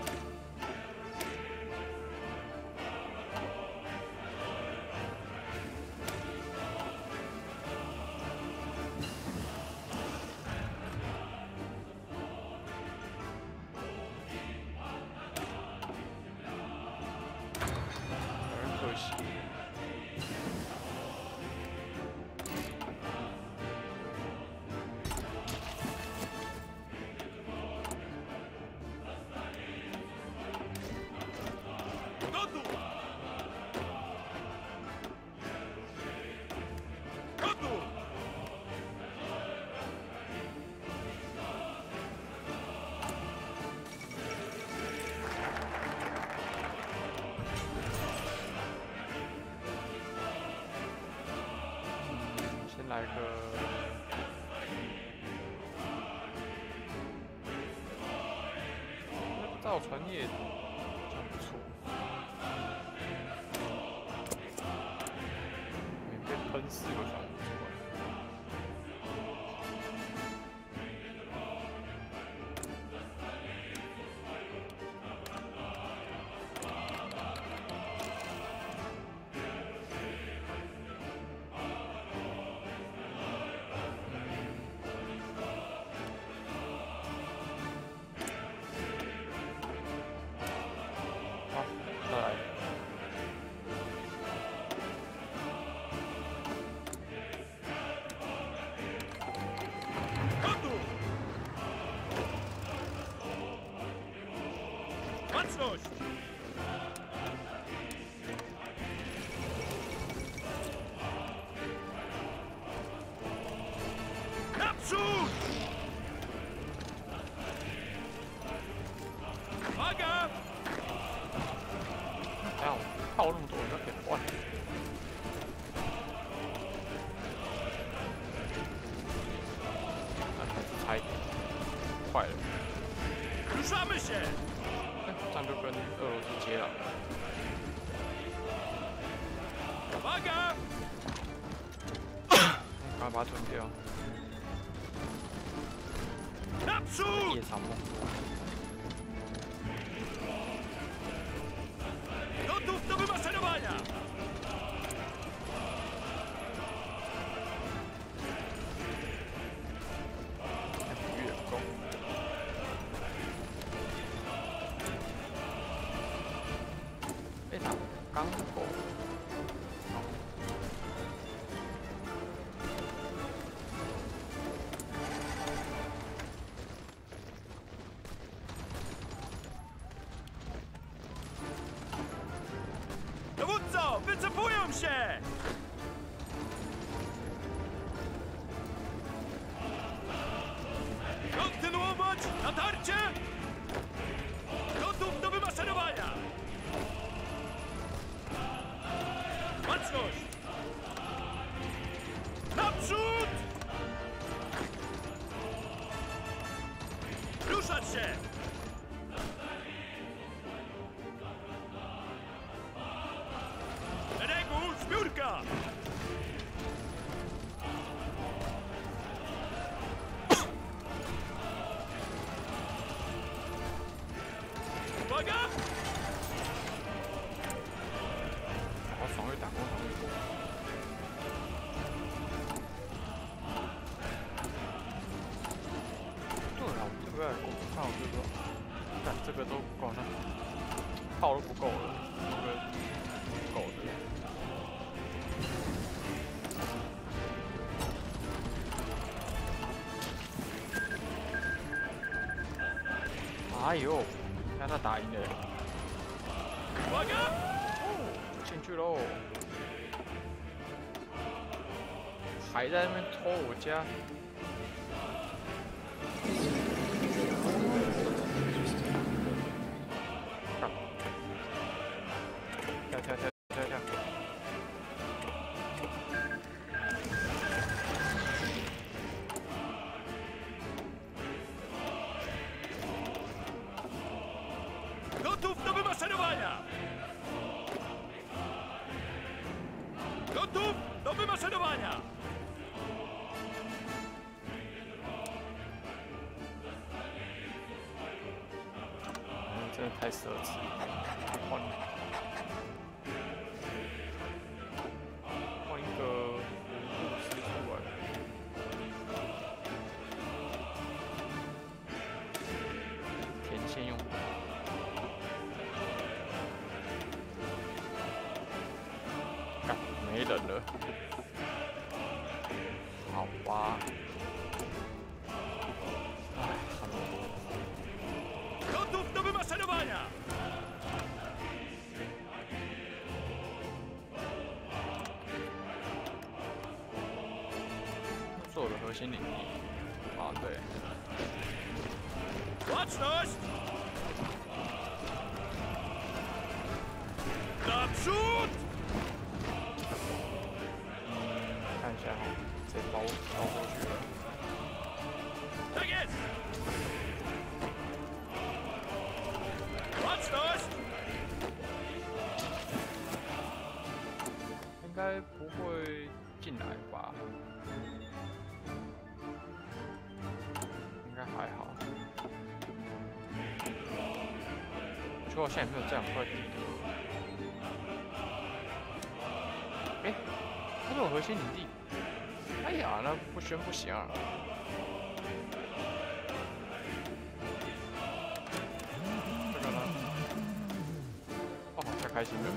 来个。造船业真不错，免费喷4个船出来。 Baczność! Naprzód! Uwaga! 哎呀，靠那么多，要给换。那还是差一点，快了。 Ruszamy się! 这样就跟俄罗斯接壤了。 Uwaga! 赶快把它吞掉。 Naprzód! 夜长梦。 Gotów do wymaszerowania! 月宫。被打刚果。 Dowódco, wycofują się! Kontynuować natarcie! Gotów do wymaszerowania! Baczność! Naprzód! Ruszać się! Szeregu, zbiórka! Uwaga! 我防御打工防御过。对啊，我这个看我这个，但这个都够了，炮都不够了，这个不够的。哎呦，看他打赢了。 Uwaga! 进去喽！还在那边偷我家。跳跳跳跳跳！ Gotów do wymaszerowania! Gotów do wymaszerowania! 真的太奢侈，换换一个武师出来。填线用。干，没人了。好吧。哎，好了。 Gotów do wymaszerowania! 做的核心领地啊，对， Baczność! Naprzód! 看一下哈， 直接包过去了。 Tak jest! Baczność! 应该不会进来吧？应该还好。不过我现在也没有这两块地图。哎，它是我核心领地。哎呀，那不宣不行啊！这个呢？哦，太开心了。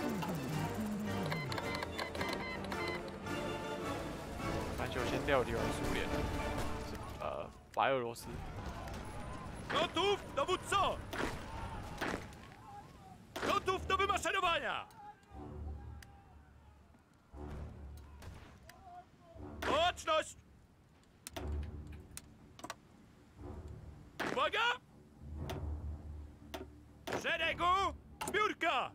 就先料理完苏联，白俄罗斯。 Gotów, dowódco! Gotów do wymaszerowania! Baczność! Uwaga! W szeregu! Zbiórka!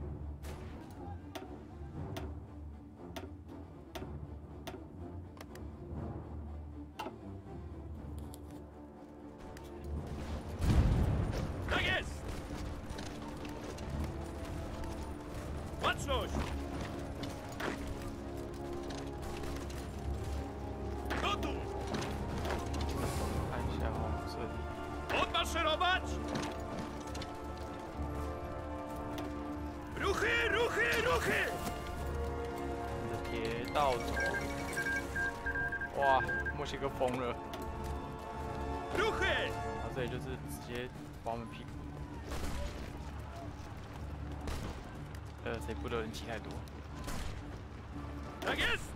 Tak jest! Baczność! Gotów! 看一下哦，这里 Odmaszerować! Ruchy, ruchy, ruchy! 你的铁道走。哇，墨西哥疯了， Ruchy! 然后这里就是直接把我们屁股。谁不得人骑太多？ Tak jest!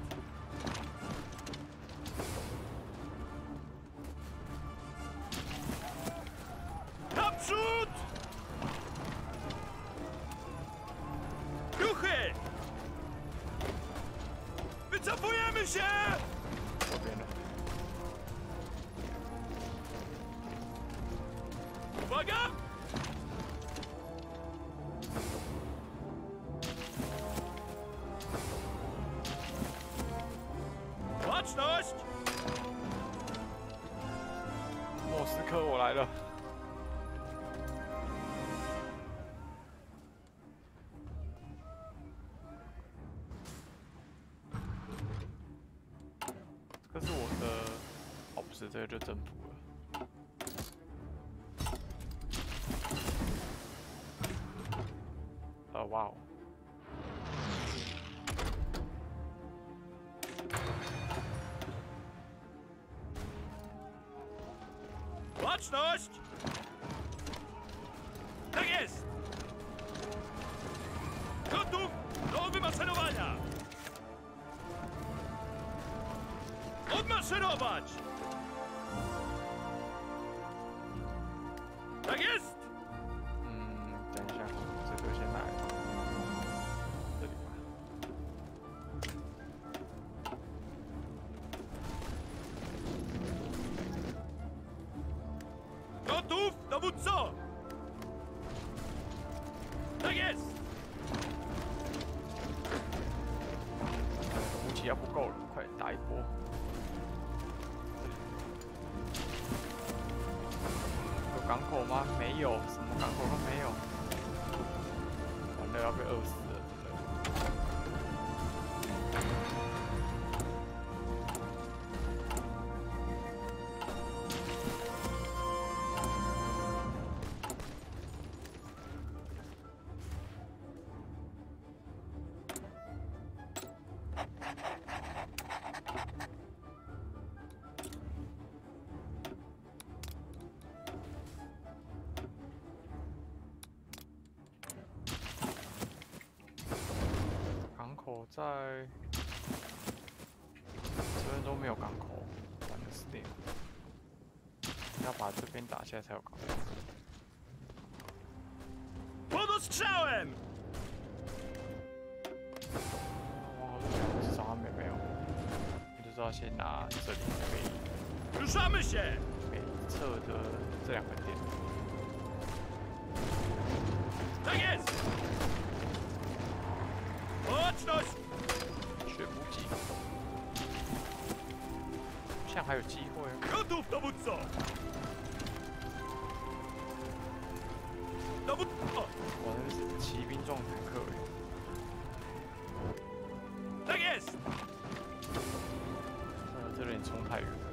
Naprzód! Ruchy! Wycofujemy się! 左边的。 Uwaga! Baczność! 莫斯科，我来了。这个是我的，哦，不是，这个就征服了。哇哦！ Baczność! Tak jest! Gotów do wymaszerowania! Odmaszerować! Tak jest! 等一下，这个先来这里吧。 Gotów, dowódco! Tak jest! 武器要不够了，快打一波！有港口吗？没有，什么港口都没有。完了，要被饿死了，真的。港口在这边都没有港口，完了死定了！要把这边打下来才有港口。 Pod ostrzałem! 哇，至少他们没有，你就知道先拿这里 Ruszamy się! 北侧的这两个点。 Tak jest! Baczność! 学补给。 像还有机会啊。 Готов до буцо! До буцо! 哇，那是骑兵撞坦克哎。 Так есть! 这有点冲太远了。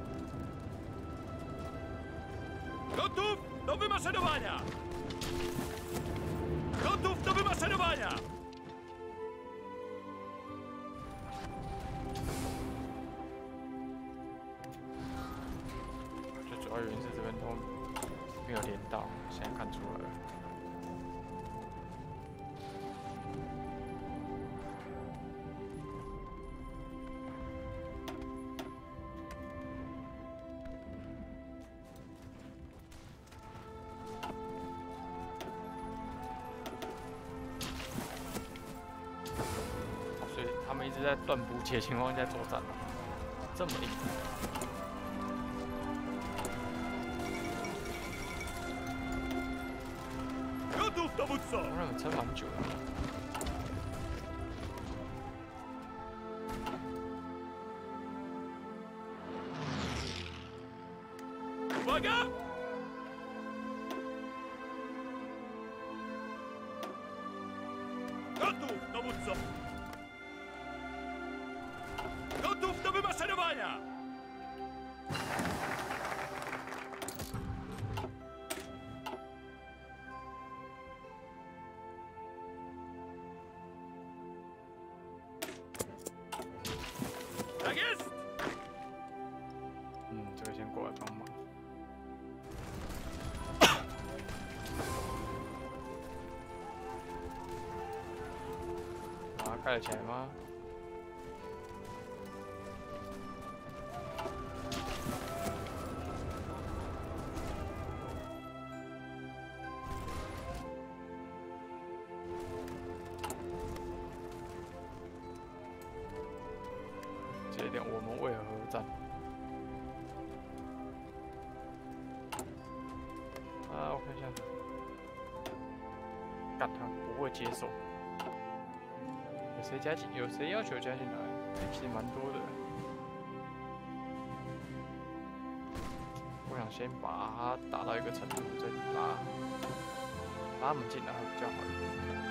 Готов до вимашинування! Готов до вимашинування! 最主要原因是这边都没有连到，现在看出来了。所以他们一直在断补给的情况下作战，这么硬。 Готов до буцо! 我让你撑蛮久的。 Увага! Готов до буцо! Готов до вимашинування! Так есть! 这个先过来帮忙。把它盖得起来吗？这一点我们为何而战？ 啊，我看一下，干他不会接受。有谁加进？有谁要求加进来？其实蛮多的。我想先把它打到一个程度，再拉他们进来会比较好一点。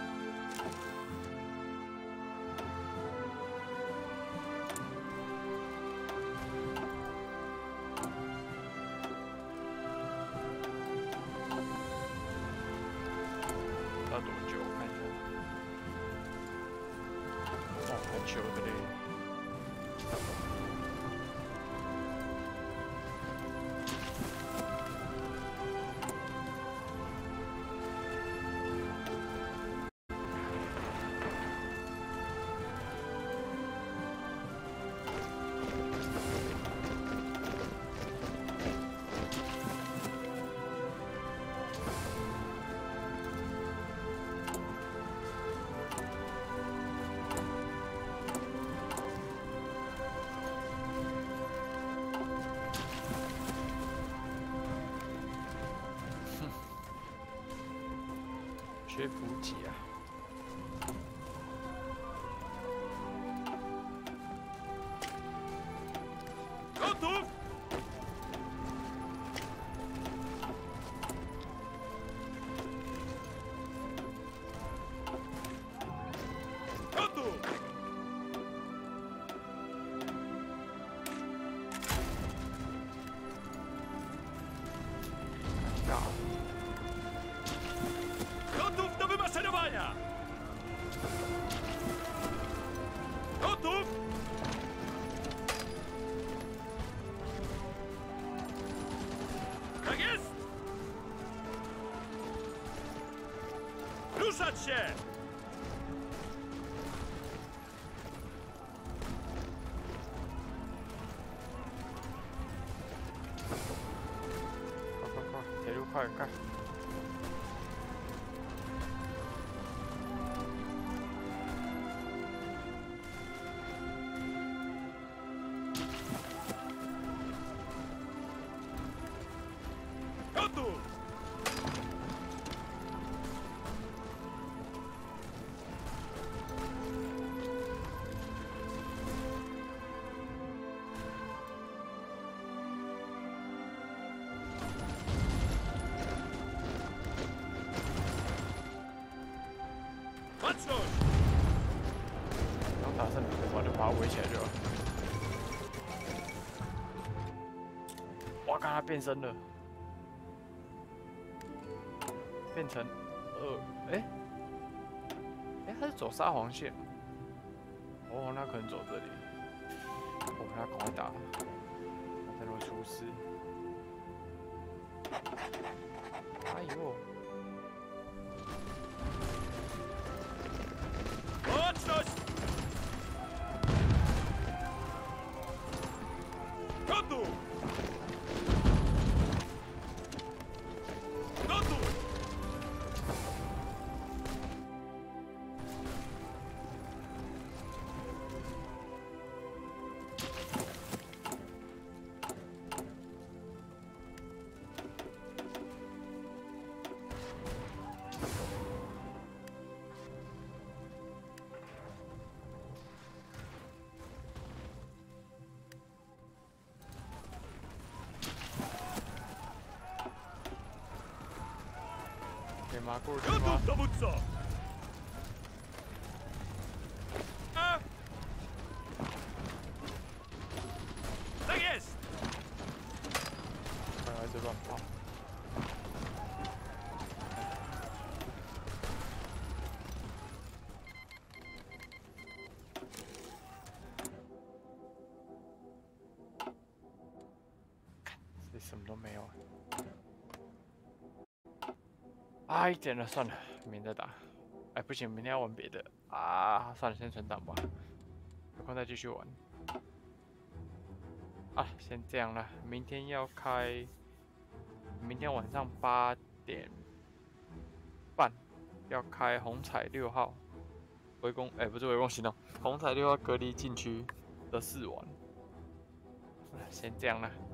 要多久？我看一下。哦，很久的嘞。缺补给啊！ Готов! Готов! Да. Готов до вимашинування! Готов! Tak jest! Ruszać się! 快，铁路快盖！ Готов! 打胜的话就把它围起来就好。哇，看它变身了，变成它是走沙皇线。哦，那可能走这里。我们要赶快打，才能出事。哎呦！ Baczność! Gotów! Gotów! 给马过去吗？ Gotów, dowódco! A! Tak jest! 快来这乱跑！这什么都没有啊！啊，一点了，算了，明天再打。哎，不行，明天要玩别的啊！算了，先存档吧，有空再继续玩。啊，先这样了，明天要开，明天晚上8:30要开红彩6号围攻，不是围攻行动，红彩6号隔离禁区的试玩。先这样了。